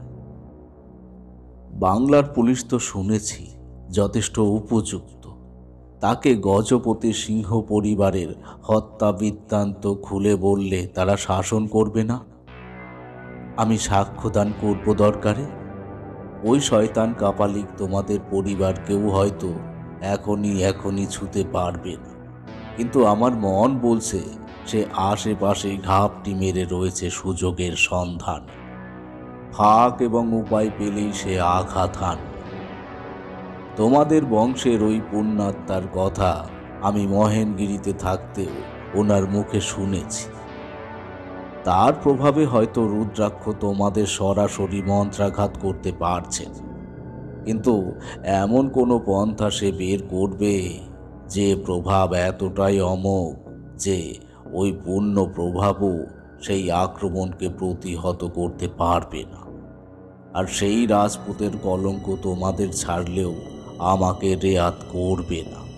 বাংলার পুলিশ তো শুনেছি যথেষ্ট উপযুক্ত। তাকে গজপতি সিংহ পরিবারের হত্যা বৃত্তান্ত খুলে বললে তারা শাসন করবে না। আমি সাক্ষ্যদান করব দরকারে। ওই শয়তান কাপালিক তোমাদের পরিবারকেও হয়তো এখনই ছুতে পারবে না, কিন্তু আমার মন বলছে সে আশেপাশে ঘাপটি মেরে রয়েছে সুযোগের সন্ধান। ফাঁক এবং উপায় পেলেই সে আঘাত হানবে। তোমাদের বংশের ওই পুণ্যাত্মার কথা আমি মহেনগিরিতে থাকতেও ওনার মুখে শুনেছি। তার প্রভাবে হয়তো রুদ্রাক্ষ তোমাদের সরাসরি মন্ত্রাঘাত করতে পারছেন, কিন্তু এমন কোনো পন্থা সে বের করবে যে প্রভাব এতটাই অমোঘ যে ওই পূর্ণ প্রভাবও সেই আক্রমণকে প্রতিহত করতে পারবে না। আর সেই রাজপুতের কলঙ্ক তোমাদের ছাড়লেও আমাকে রেয়াত করবে না।